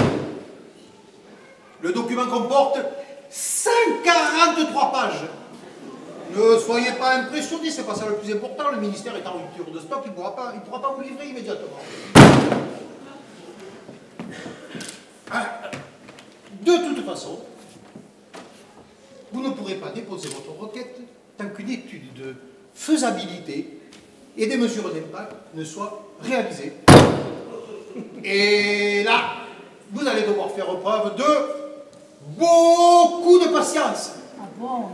Le document comporte cent quarante-trois pages. Ne soyez pas impressionnés, c'est pas ça le plus important. Le ministère est en rupture de stock, il ne pourra pas, il pourra pas vous livrer immédiatement. De toute façon, vous ne pourrez pas déposer votre requête tant qu'une étude de faisabilité et des mesures d'impact ne soient réalisées. Et là, vous allez devoir faire preuve de beaucoup de patience. Ah bon?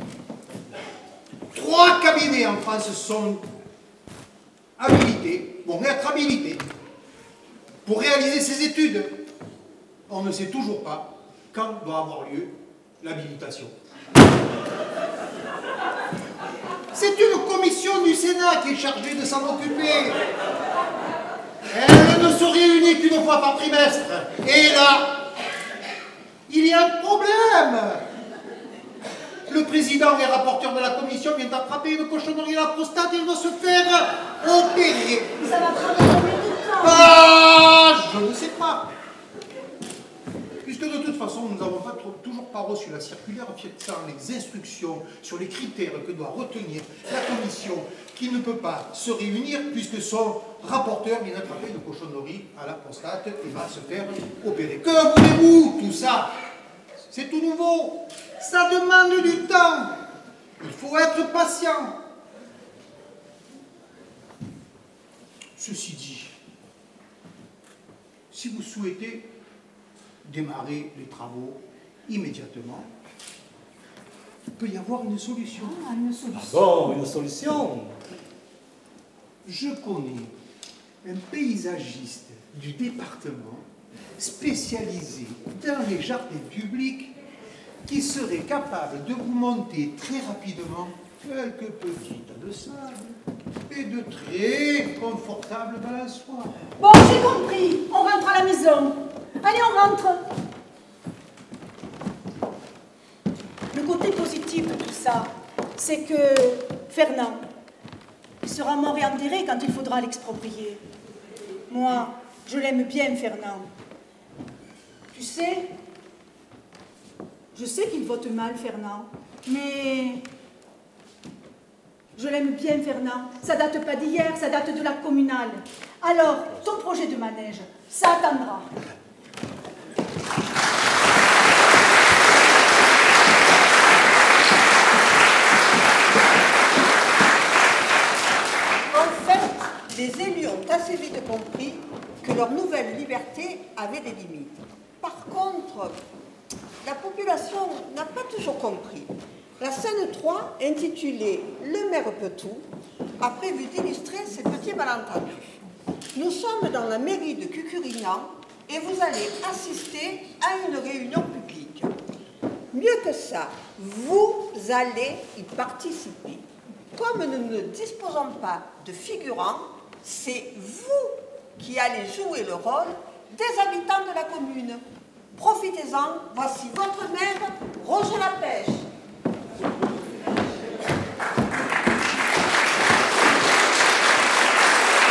Trois cabinets en France sont habilités, vont être habilités pour réaliser ces études. On ne sait toujours pas quand doit avoir lieu l'habilitation. C'est une commission du Sénat qui est chargée de s'en occuper. Elle ne se réunit qu'une fois par trimestre. Et là, il y a un problème. Le président et rapporteur de la commission vient d'attraper une cochonnerie à la prostate et il doit se faire opérer. Ça va prendre combien de temps? Ah, je ne sais pas. Puisque de toute façon, nous n'avons pas, toujours pas reçu la circulaire fixant les instructions sur les critères que doit retenir la commission qui ne peut pas se réunir puisque son rapporteur vient d'attraper une cochonnerie à la prostate et va se faire opérer. Que voulez-vous, tout ça? C'est tout nouveau. Ça demande du temps. Il faut être patient. Ceci dit, si vous souhaitez démarrer les travaux immédiatement, il peut y avoir une solution. Ah, une solution. Ah bon, une solution? Je connais un paysagiste du département spécialisé dans les jardins publics qui serait capable de vous monter très rapidement quelques petits tas de sable et de très confortables balançoires. Bon, j'ai compris. On rentre à la maison. Allez, on rentre. Le côté positif de tout ça, c'est que Fernand, il sera mort et enterré quand il faudra l'exproprier. Moi, je l'aime bien, Fernand. Tu sais, je sais qu'il vote mal, Fernand, mais je l'aime bien, Fernand. Ça date pas d'hier, ça date de la communale. Alors, ton projet de manège, ça attendra. En fait, les élus ont assez vite compris que leur nouvelle liberté avait des limites. Par contre, la population n'a pas toujours compris. La scène trois, intitulée « Le maire peut tout », a prévu d'illustrer ces petits malentendus. Nous sommes dans la mairie de Cucurinan et vous allez assister à une réunion publique. Mieux que ça, vous allez y participer. Comme nous ne disposons pas de figurants, c'est vous qui allez jouer le rôle des habitants de la commune. Profitez-en, voici votre maire, Roger Lapèche.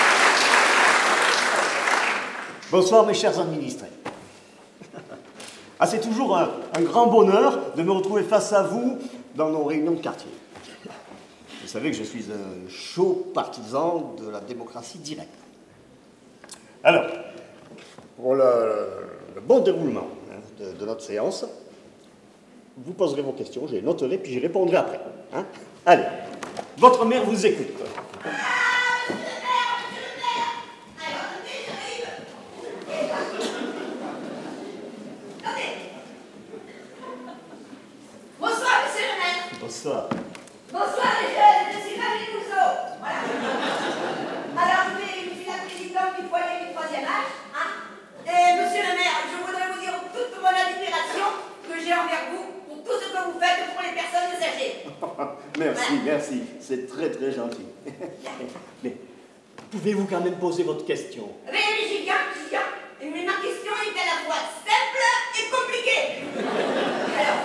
Bonsoir mes chers administrés. Ah, c'est toujours un, un grand bonheur de me retrouver face à vous dans nos réunions de quartier. Vous savez que je suis un chaud partisan de la démocratie directe. Alors, pour le, le bon déroulement hein, de, de notre séance, vous poserez vos questions, je les noterai, puis j'y répondrai après. Hein. Allez, votre mère vous écoute. Bonsoir, monsieur le maire. Bonsoir. Bonsoir, les jeunes, je suis Marie Rousseau. Voilà. Alors, je suis, je suis la présidente du foyer du troisième âge. Hein. Et monsieur le maire, je voudrais vous dire toute mon admiration que j'ai envers vous pour tout ce que vous faites pour les personnes âgées. Merci, Voilà. merci. C'est très, très gentil. Mais pouvez-vous quand même poser votre question? Oui, oui, j'y viens, j'y viens. Mais ma question est à la fois simple et compliquée. Alors,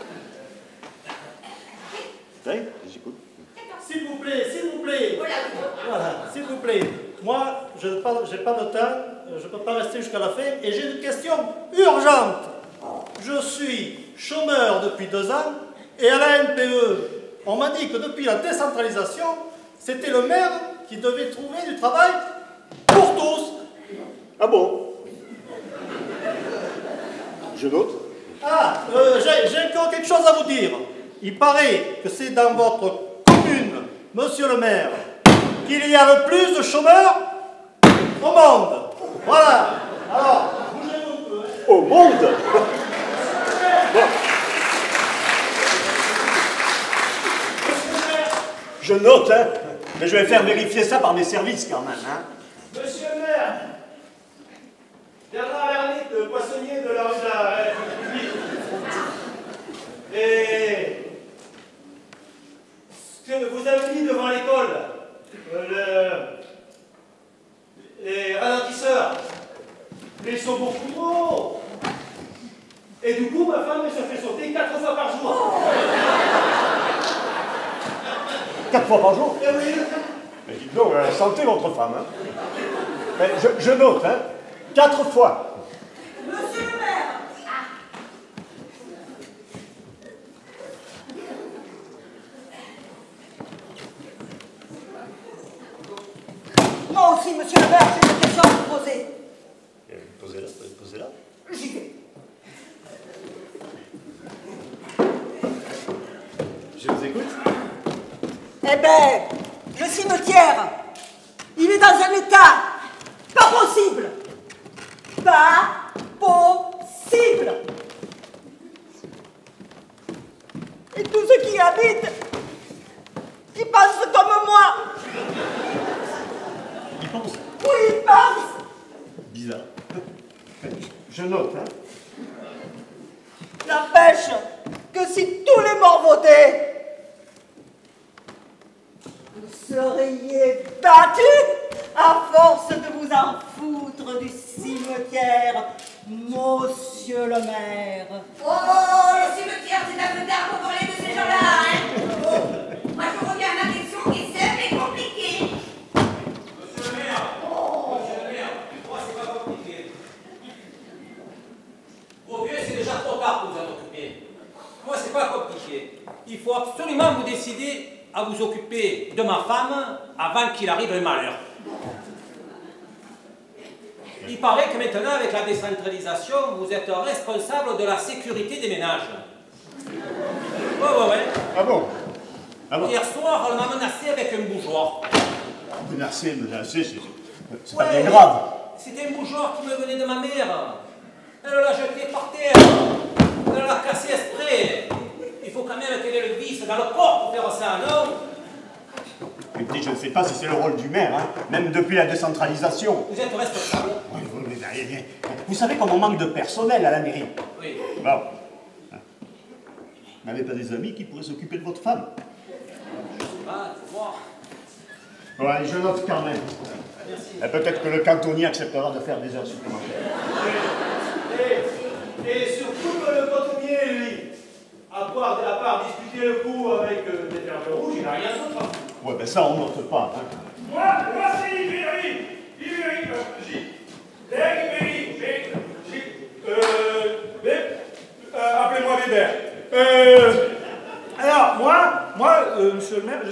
Oui, j'écoute. S'il vous plaît, s'il vous plaît. voilà. Voilà, s'il vous plaît. Moi, je n'ai pas, j'ai pas de temps, je ne peux pas rester jusqu'à la fin, et j'ai une question urgente. Je suis chômeur depuis deux ans, et à la N P E, on m'a dit que depuis la décentralisation, c'était le maire qui devait trouver du travail pour tous. Ah bon? Je note. Ah, euh, j'ai, j'ai encore quelque chose à vous dire. Il paraît que c'est dans votre commune, monsieur le maire, qu'il y a le plus de chômeurs au monde. Voilà. Alors, bougez-vous un peu. Hein. Au monde? Bon. Je note, hein. Mais je vais faire vérifier ça par mes services quand même, hein. Monsieur le maire, Bernard Lermite, poissonnier de la rue de la République. Et ce que vous avez mis devant l'école, euh, le... les ralentisseurs, ils sont beaucoup trop. Et du coup, ma femme elle se fait sauter quatre fois par jour. Quatre fois par jour? Eh oui. Mais dites donc, euh, santé votre femme, hein. Mais je, je note, hein. Quatre fois. Monsieur le maire. Moi aussi, monsieur le maire, j'ai une question à vous poser. Posez-la, posez-la. J'y vais. Je vous écoute. Eh ben, le cimetière, il est dans un état pas possible. Pas possible. Et tous ceux qui y habitent, ils pensent comme moi. Il pense. Oui, ils pensent. Bizarre. Je note, hein. N'empêche que si tous les morts votaient, vous seriez battus à force de vous en foutre du cimetière, monsieur le maire. Oh, le cimetière, c'est un peu tard pour parler de ces gens-là, hein. Oh, moi, je reviens à ma question qui est simple et compliquée. Monsieur le maire, oh. Monsieur le maire, moi, c'est pas compliqué. Vos vieux, c'est déjà trop tard pour vous en occuper. Moi, c'est pas compliqué. Il faut absolument vous décider à vous occuper de ma femme avant qu'il arrive le malheur. Il paraît que maintenant, avec la décentralisation, vous êtes responsable de la sécurité des ménages. Ouais, ouais, ouais. Ah bon? Ah bon? Hier soir, on m'a menacé avec un bougeoir. Menacé, menacé, c'est c'est pas bien grave. C'était un bougeoir qui me venait de ma mère. Elle l'a jeté par terre. Elle l'a cassé exprès. Il faut quand même qu'elle ait le vice dans le corps pour faire ça, non? Écoutez, je ne sais pas si c'est le rôle du maire, hein, même depuis la décentralisation. Vous êtes responsable. Oui, oui, mais, mais, mais, vous savez qu'on manque de personnel à la mairie. Oui. Bon. Vous n'avez pas des amis qui pourraient s'occuper de votre femme? Ah, tu vois. Bon, allez, je note quand même. Et peut-être que le cantonnier acceptera de faire des heures supplémentaires. Et, et surtout que le cantonnier, lui, à part, à part discuter le coup avec euh, des fermes rouges, il n'a rien d'autre à foutre. Ouais, ben ça, on note pas. Hein. Moi, moi c'est Ibéry. Ibéry, euh, J. Ibéry, J. Euh, mais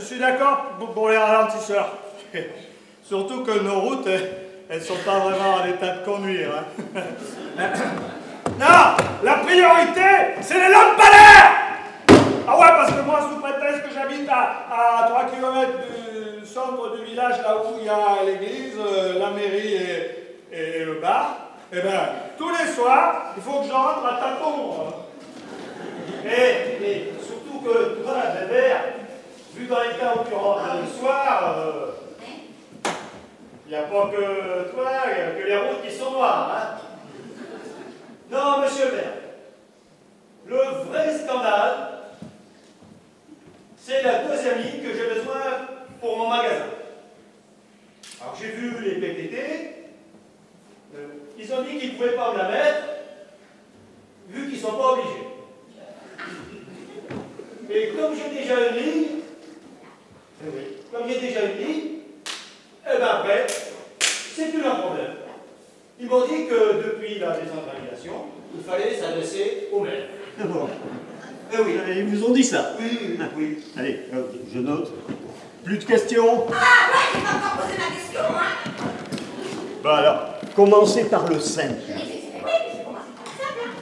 suis d'accord pour, pour les ralentisseurs. Surtout que nos routes, elles sont pas vraiment en état de conduire. Hein. Non, la priorité, c'est les lampadaires. Ah ouais, parce que moi, sous prétexte que j'habite à, à trois kilomètres du centre du village, là où il y a l'église, euh, la mairie et, et, et le bar, eh ben, tous les soirs, il faut que je rentre à tâtons. Et, et surtout que, toi, Bébert, vu dans les cas où tu rentres le soir, il euh, n'y a pas que toi, que les routes qui sont noires. Hein. Non, monsieur le maire, le vrai scandale, c'est la deuxième ligne que j'ai besoin pour mon magasin. Alors j'ai vu les P T T, euh, ils ont dit qu'ils ne pouvaient pas me la mettre, vu qu'ils ne sont pas obligés. Et comme j'ai déjà une ligne, comme j'ai déjà une ligne, et bien après, c'est plus un problème. Ils m'ont dit que depuis la décentralisation, il fallait s'adresser au maire. Bon. Eh oui, ils vous ont dit ça. Oui, oui, oui. Allez, je note. Plus de questions? Ah ouais, j'ai pas encore posé ma question, hein. Bah alors, commencez par le simple. Oui, j'ai commencé par le simple, hein.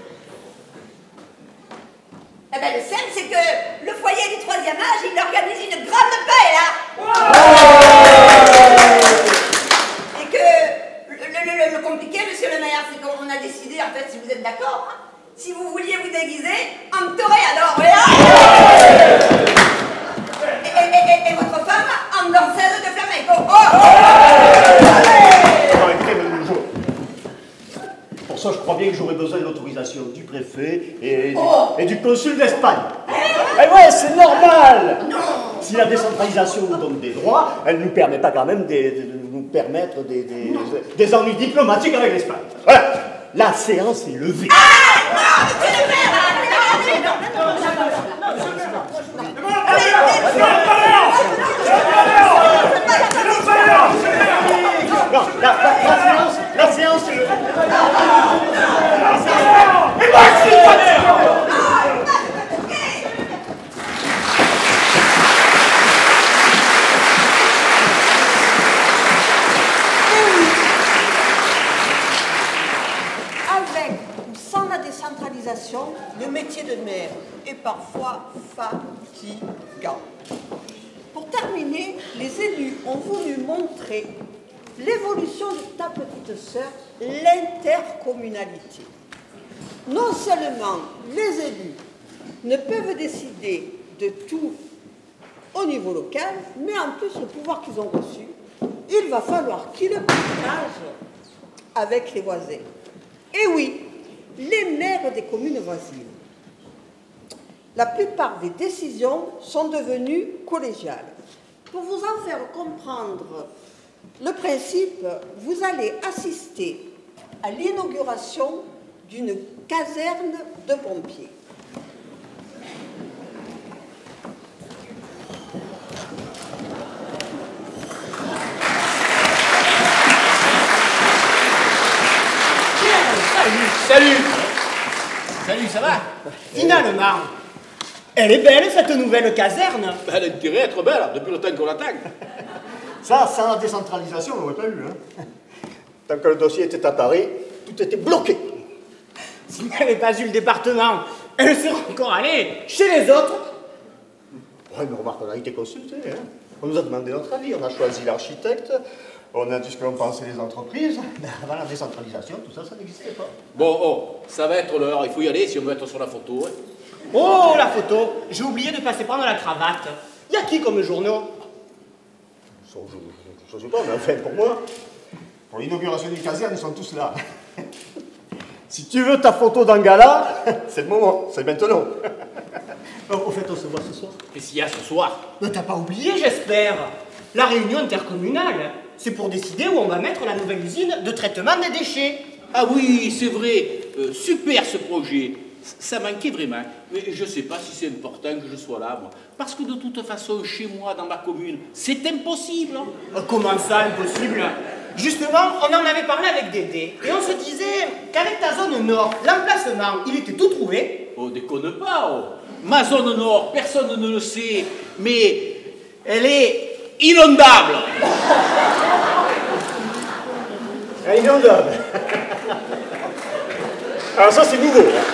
Eh ben le simple, c'est que le foyer du troisième âge, il organise une grande paix, là. Et que le, le, le, le compliqué, monsieur le maire, c'est qu'on a décidé, en fait, si vous êtes d'accord, hein, si vous vouliez vous déguiser en toréador, et, et, et, et votre femme en danseuse de flamenco. Oh, oh, Pour ça, je crois bien que j'aurais besoin de l'autorisation du préfet et du, Oh. et du consul d'Espagne. Eh ouais, c'est normal. Si la décentralisation nous donne des droits, elle ne nous permet pas quand même de, de, de nous permettre des, des, des ennuis diplomatiques avec l'Espagne. Voilà, la séance est levée. Non, la, la, la séance, la séance est levée. Avec ou sans la décentralisation, le métier de maire est parfois fatigant. Pour terminer, les élus ont voulu montrer l'évolution de ta petite sœur, l'intercommunalité. Non seulement les élus ne peuvent décider de tout au niveau local, mais en plus le pouvoir qu'ils ont reçu, il va falloir qu'ils le partagent avec les voisins. Et oui, les maires des communes voisines. La plupart des décisions sont devenues collégiales. Pour vous en faire comprendre le principe, vous allez assister à l'inauguration d'une caserne de pompiers. Salut! Salut, ça va? Finalement, elle est belle cette nouvelle caserne. Elle a intérêt à être belle, depuis le temps qu'on l'attend. Ça, sans la décentralisation, on n'aurait pas eu. Hein. Tant que le dossier était à Paris, tout était bloqué. S'il n'y avait pas eu le département, elle serait encore allée chez les autres. Ouais, mais remarque, on a été consulté. Hein. On nous a demandé notre avis, on a choisi l'architecte, on a dit ce que l'on pensait des entreprises. Mais avant la décentralisation, tout ça, ça n'existait pas. Bon, oh, ça va être l'heure, il faut y aller si on veut être sur la photo. Hein. Oh, la photo! J'ai oublié de passer prendre la cravate. Y a qui comme journaux? Je ne sais pas, mais enfin, pour moi, pour l'inauguration d'une caserne, ils sont tous là. Si tu veux ta photo d'un gala, c'est le moment, c'est maintenant. Au fait, on se voit ce soir. Qu'est-ce qu'il y a ce soir? Mais t'as pas oublié, j'espère. La réunion intercommunale, c'est pour décider où on va mettre la nouvelle usine de traitement des déchets. Ah oui, c'est vrai. Euh, super ce projet. Ça manquait vraiment. Mais je ne sais pas si c'est important que je sois là, moi. Parce que de toute façon, chez moi, dans ma commune, c'est impossible. Hein. Comment ça, impossible? Justement, on en avait parlé avec Dédé. Et on se disait qu'avec ta zone nord, l'emplacement, il était tout trouvé. Oh, déconne pas, oh. Ma zone nord, personne ne le sait. Mais Elle est inondable. Inondable. Alors ça, c'est nouveau. Hein.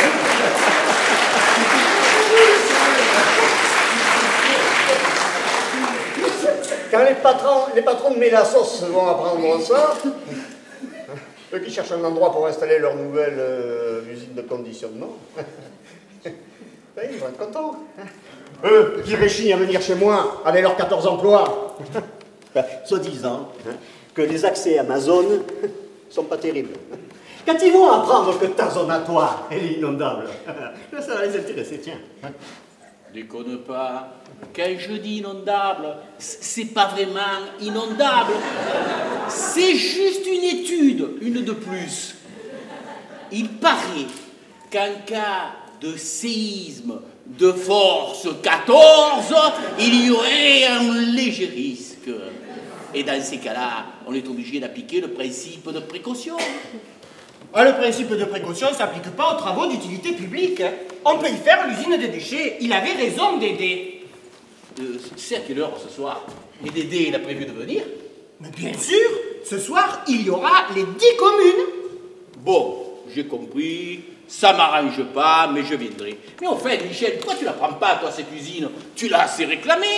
Quand les patrons, les patrons de Mélassos vont apprendre ça, eux qui cherchent un endroit pour installer leur nouvelle euh, usine de conditionnement, ben, ils vont être contents. Eux qui réchignent à venir chez moi avec leurs quatorze emplois, ben, soi-disant hein, que les accès Amazon sont pas terribles. Quand ils vont apprendre que ta zone à toi, elle est inondable, ça va les intéresser, tiens. Déconne pas. Quand je dis inondable, c'est pas vraiment inondable. C'est juste une étude, une de plus. Il paraît qu'en cas de séisme de force quatorze, il y aurait un léger risque. Et dans ces cas-là, on est obligé d'appliquer le principe de précaution. Ah, le principe de précaution ne s'applique pas aux travaux d'utilité publique. Hein. On peut y faire l'usine des déchets. Il avait raison, Dédé. Euh, c'est à quelle heure ce soir? Et Dédé, il a prévu de venir? Mais bien sûr, ce soir, il y aura les dix communes. Bon, j'ai compris, ça m'arrange pas, mais je viendrai. Mais en fait, Michel, pourquoi tu la prends pas, toi, cette usine? Tu l'as assez réclamée.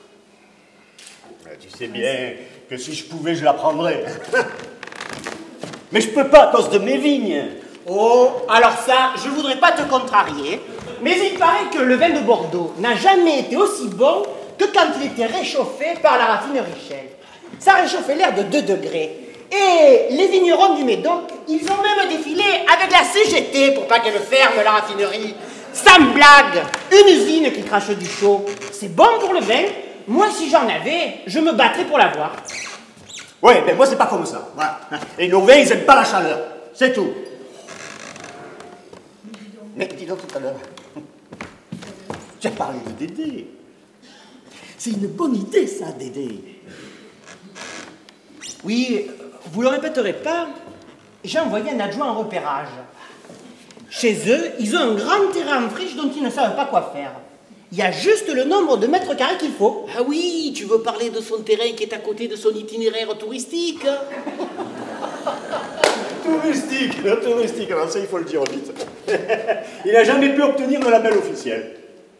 Tu sais bien que si je pouvais, je la prendrais. Mais je peux pas à cause de mes vignes. Oh, alors ça, je voudrais pas te contrarier, mais il paraît que le vin de Bordeaux n'a jamais été aussi bon que quand il était réchauffé par la raffinerie Shell. Ça réchauffait l'air de deux degrés. Et les vignerons du Médoc, ils ont même défilé avec la C G T pour pas qu'elle ferme la raffinerie. Sans blague, une usine qui crache du chaud, c'est bon pour le vin. Moi, si j'en avais, je me battrais pour l'avoir. Oui, ben moi, c'est pas comme ça. Voilà. Et nos vins, ils aiment pas la chaleur. C'est tout. Mais dis donc tout à l'heure, tu as parlé de Dédé. C'est une bonne idée, ça, Dédé. Oui, vous le répéterez pas, j'ai envoyé un adjoint en repérage. Chez eux, ils ont un grand terrain en friche dont ils ne savent pas quoi faire. Il y a juste le nombre de mètres carrés qu'il faut. Ah oui, tu veux parler de son terrain qui est à côté de son itinéraire touristique? Touristique, touristique, alors ça, il faut le dire vite. Il n'a jamais pu obtenir le label officiel.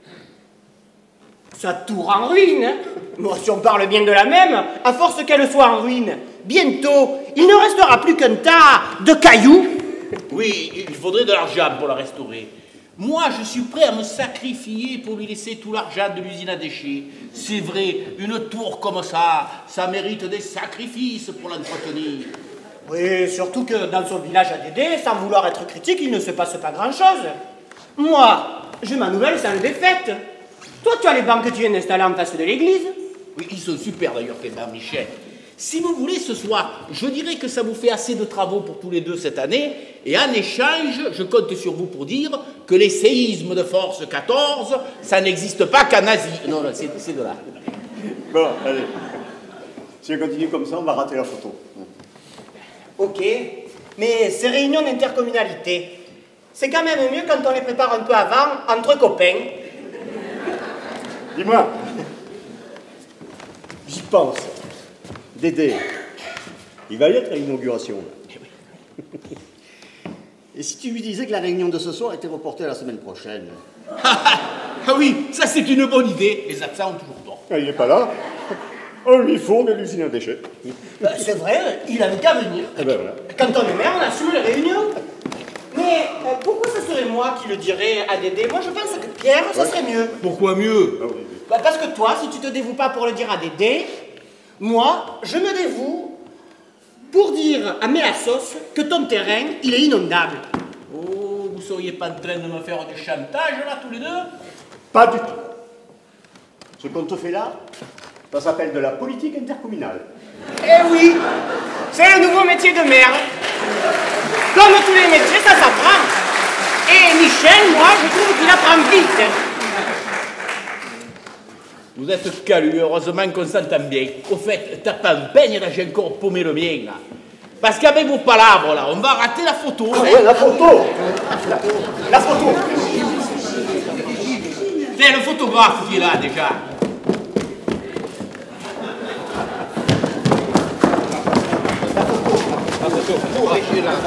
Sa tour en ruine, hein. Bon, si on parle bien de la même, à force qu'elle soit en ruine, bientôt, il ne restera plus qu'un tas de cailloux. Oui, il faudrait de l'argent pour la restaurer. Moi, je suis prêt à me sacrifier pour lui laisser tout l'argent de l'usine à déchets. C'est vrai, une tour comme ça, ça mérite des sacrifices pour l'entretenir. Oui, surtout que dans son village à Dédé, sans vouloir être critique, il ne se passe pas grand-chose. Moi, j'ai ma nouvelle salle des fêtes. Toi, tu as les bancs que tu viens d'installer en face de l'église. Oui, ils sont super d'ailleurs, tes bancs, Michel. Si vous voulez, ce soir, je dirais que ça vous fait assez de travaux pour tous les deux cette année, et en échange, je compte sur vous pour dire que les séismes de force quatorze, ça n'existe pas qu'en Asie. Non, non, c'est de là. Bon, allez. Si on continue comme ça, on va rater la photo. Ok, mais ces réunions d'intercommunalité, c'est quand même mieux quand on les prépare un peu avant, entre copains. Dis-moi, j'y pense. Dédé, il va y être à l'inauguration. Et si tu lui disais que la réunion de ce soir était reportée à la semaine prochaine? Ah oui, ça c'est une bonne idée. Les absents ont toujours tort. Ah, il n'est pas là. On lui fourne l'usine à déchets. Bah, c'est vrai, il avait qu'à venir. Eh ben voilà. Quand on est maire, on assume les réunions. Mais euh, pourquoi ce serait moi qui le dirais à Dédé? Moi je pense que Pierre, ça serait mieux. Pourquoi mieux? Ah, oui, oui. Bah, parce que toi, si tu te dévoues pas pour le dire à Dédé, moi, je me dévoue pour dire à Mélassos que ton terrain, il est inondable. Oh, vous seriez pas en train de me faire du chantage là, tous les deux? Pas du tout. Ce qu'on te fait là, ça s'appelle de la politique intercommunale. Eh oui, c'est le nouveau métier de maire. Comme tous les métiers, ça s'apprend. Et Michel, moi, je trouve qu'il apprend vite. Vous êtes calus, heureusement qu'on s'entend bien. Au fait, t'as pas un peigne, là, j'ai encore paumé le mien, là. Parce qu'avec vos palabres, là, on va rater la photo. Ah ouais, la photo. La photo. C'est le photographe qui est là, déjà. Corrigez là,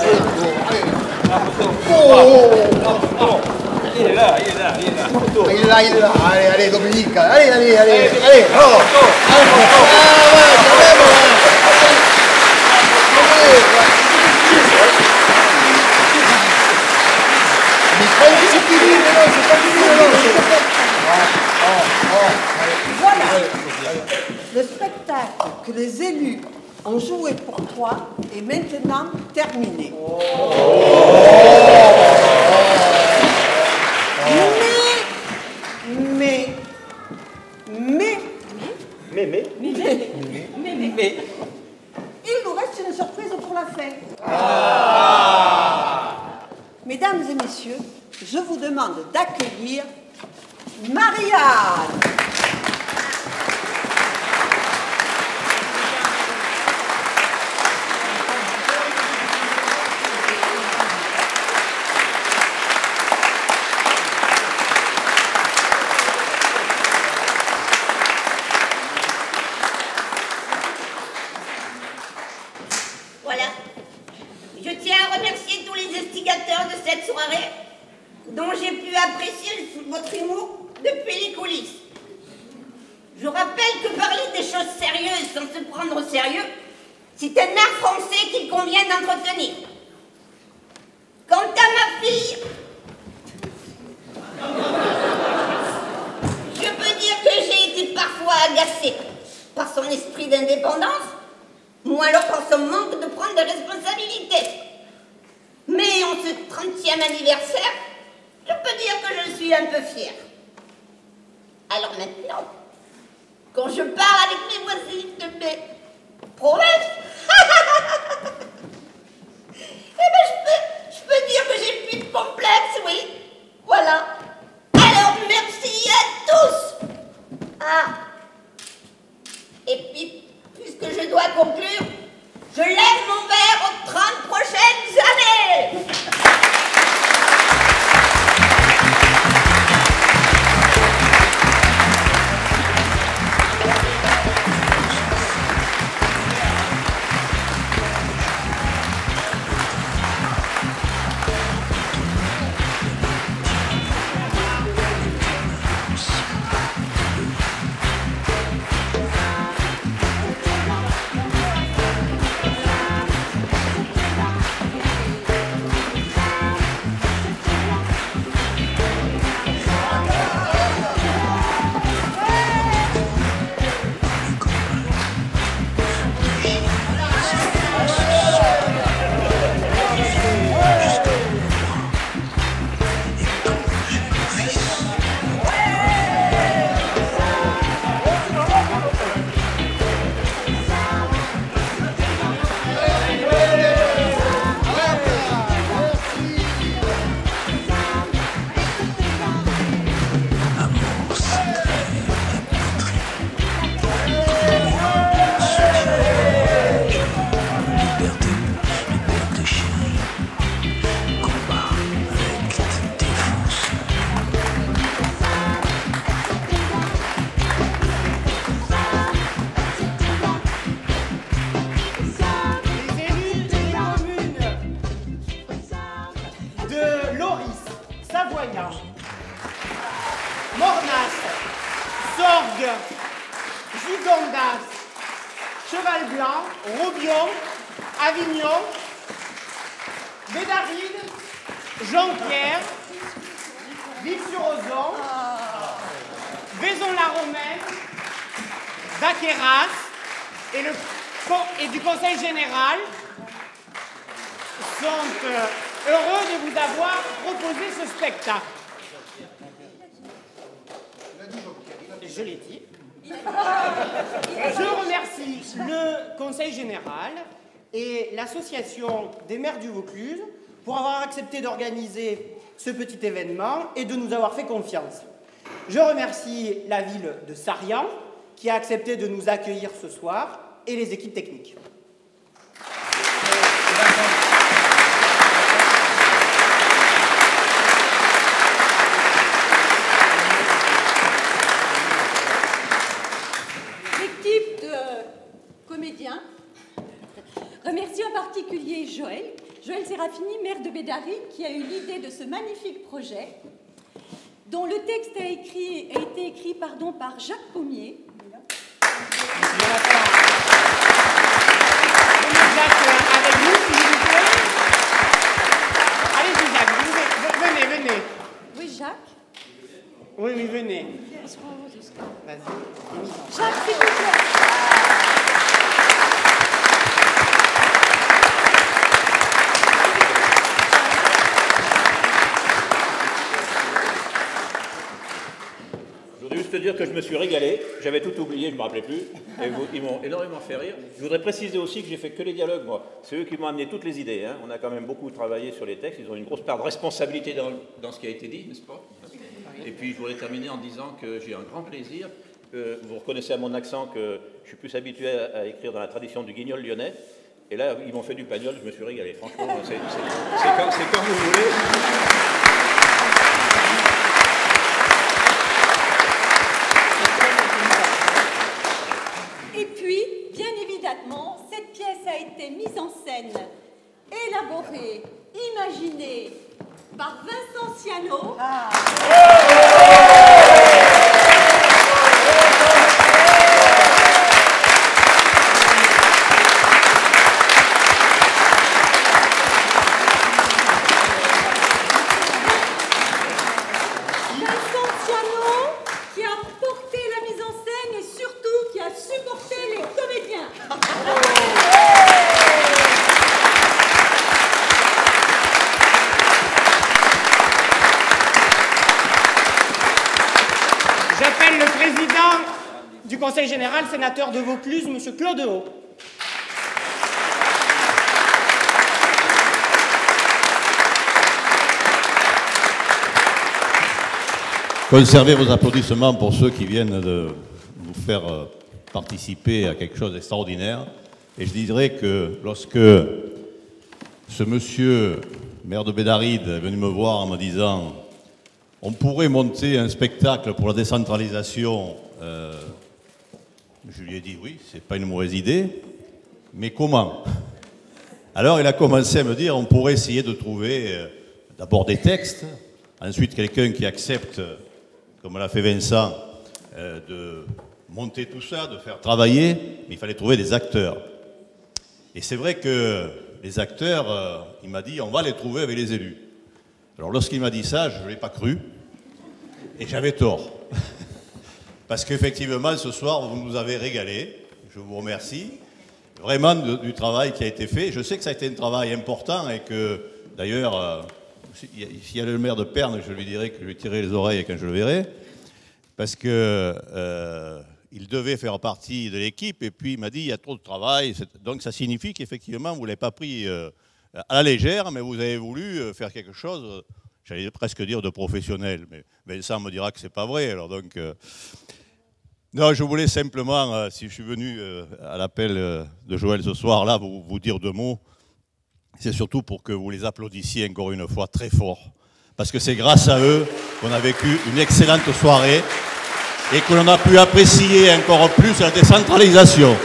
Il est là, il est là, il est là. il est là, il est là. Allez, allez, Dominique. Allez, allez, allez, allez. Allez, oh. Allez, ah ouais, quand même, ouais. Mais quand même, c'est fini, mais non, c'est pas fini, mais non, c'est pas fini. Voilà. Le spectacle que les élus ont joué pour toi est maintenant terminé. Mais, mais, mais, Mais, mais, mais, mais, mais, mais, il nous reste une surprise pour la fin. Mesdames et messieurs, je vous demande d'accueillir Marianne. Voilà. Je tiens à remercier tous les instigateurs de cette soirée, dont j'ai pu apprécier votre humour depuis les coulisses. Je rappelle que parler des choses sérieuses sans se prendre au sérieux, c'est un art français qu'il convient d'entretenir. Quant à ma fille, je peux dire que j'ai été parfois agacée par son esprit d'indépendance, ou alors par son manque de prendre des responsabilités. Mais en ce trentième anniversaire, je peux dire que je suis un peu fière. Alors maintenant, quand je parle avec mes voisines de mes provinces, eh ben je peux, je peux dire que j'ai plus de complexe, oui. Voilà. Alors merci à tous. Ah. Et puis, puisque je dois conclure, je lève mon verre aux trente prochaines années. Mornas, Sorgue, Gigondas, Cheval Blanc, Roubion, Avignon, Bédaride, Jonquière, Vives-sur-Ozon, Vaison-la-Romaine, Vaqueras et, le, et du Conseil général sont euh, heureux de vous avoir proposé ce spectacle. Je l'ai dit. Je remercie le Conseil général et l'association des maires du Vaucluse pour avoir accepté d'organiser ce petit événement et de nous avoir fait confiance. Je remercie la ville de Sarian qui a accepté de nous accueillir ce soir et les équipes techniques. L'équipe de comédiens remercie en particulier Jean Daphne, maire de Bédaride, qui a eu l'idée de ce magnifique projet, dont le texte a, écrit, a été écrit pardon, par Jacques Pommier. Avec nous, s'il vous plaît. Allez-y, Jacques, venez, venez. Oui, Jacques. Oui, oui, venez. Vas-y. Jacques, s'il vous plaît. Je voudrais juste te dire que je me suis régalé, j'avais tout oublié, je ne me rappelais plus, et vous, ils m'ont énormément fait rire. Je voudrais préciser aussi que j'ai fait que les dialogues, moi. C'est eux qui m'ont amené toutes les idées. Hein. On a quand même beaucoup travaillé sur les textes, ils ont une grosse part de responsabilité dans, dans ce qui a été dit, n'est-ce pas? Et puis je voudrais terminer en disant que j'ai un grand plaisir. Euh, vous reconnaissez à mon accent que je suis plus habitué à, à écrire dans la tradition du guignol lyonnais. Et là, ils m'ont fait du pagnol, je me suis régalé. Franchement, c'est comme, comme vous voulez. Et puis, bien évidemment, cette pièce a été mise en scène, élaborée, imaginée par Vincent Ciano. Ah. Vincent Ciano qui a porté la mise en scène et surtout qui a supporté les comédiens. J'appelle le président du Conseil général, sénateur de Vaucluse, M. Claude Haut. Conservez vos applaudissements pour ceux qui viennent de vous faire participer à quelque chose d'extraordinaire. Et je dirais que lorsque ce monsieur, maire de Bédaride, est venu me voir en me disant on pourrait monter un spectacle pour la décentralisation, euh, je lui ai dit oui, c'est pas une mauvaise idée, mais comment? Alors il a commencé à me dire on pourrait essayer de trouver euh, d'abord des textes, ensuite quelqu'un qui accepte, comme l'a fait Vincent, euh, de monter tout ça, de faire travailler, mais il fallait trouver des acteurs. Et c'est vrai que les acteurs, euh, il m'a dit on va les trouver avec les élus. Alors lorsqu'il m'a dit ça, je ne l'ai pas cru, et j'avais tort. Parce qu'effectivement, ce soir, vous nous avez régalé, je vous remercie, vraiment de, du travail qui a été fait. Je sais que ça a été un travail important, et que, d'ailleurs, euh, s'il y a le maire de Pernes, je lui dirai que je lui tirerai les oreilles quand je le verrai, parce que euh, il devait faire partie de l'équipe, et puis il m'a dit il y a trop de travail, donc ça signifie qu'effectivement, vous ne l'avez pas pris euh, à la légère, mais vous avez voulu faire quelque chose, j'allais presque dire de professionnel, mais Vincent me dira que c'est pas vrai. Alors donc, euh, non, je voulais simplement, euh, si je suis venu euh, à l'appel euh, de Joël ce soir-là, vous, vous dire deux mots. C'est surtout pour que vous les applaudissiez encore une fois très fort, parce que c'est grâce à eux qu'on a vécu une excellente soirée et que l'on a pu apprécier encore plus la décentralisation.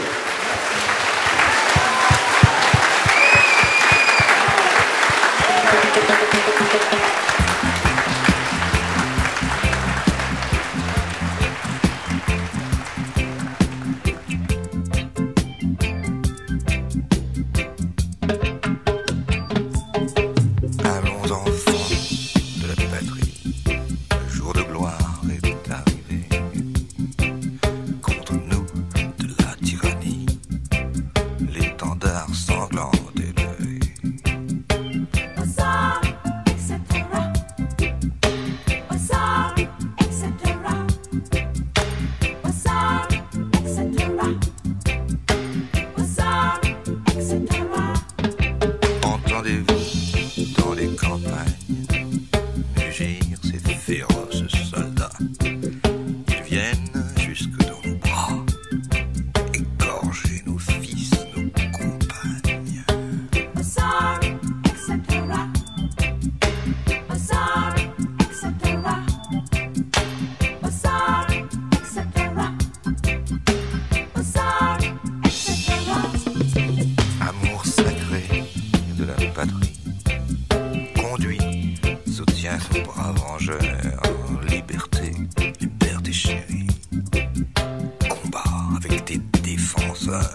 ce brave rangeur, liberté, liberté chérie. Combat avec des défenseurs.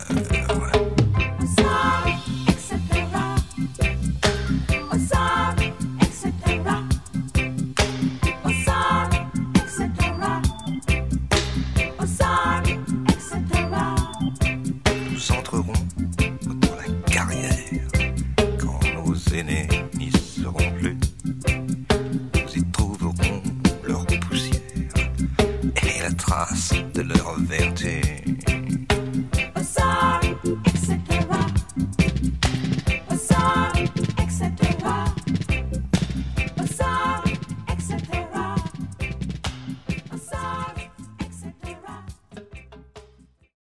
Nous entrerons dans la carrière quand nos aînés n'y seront plus. Nous y trouverons leur poussière et la trace de leur vertu.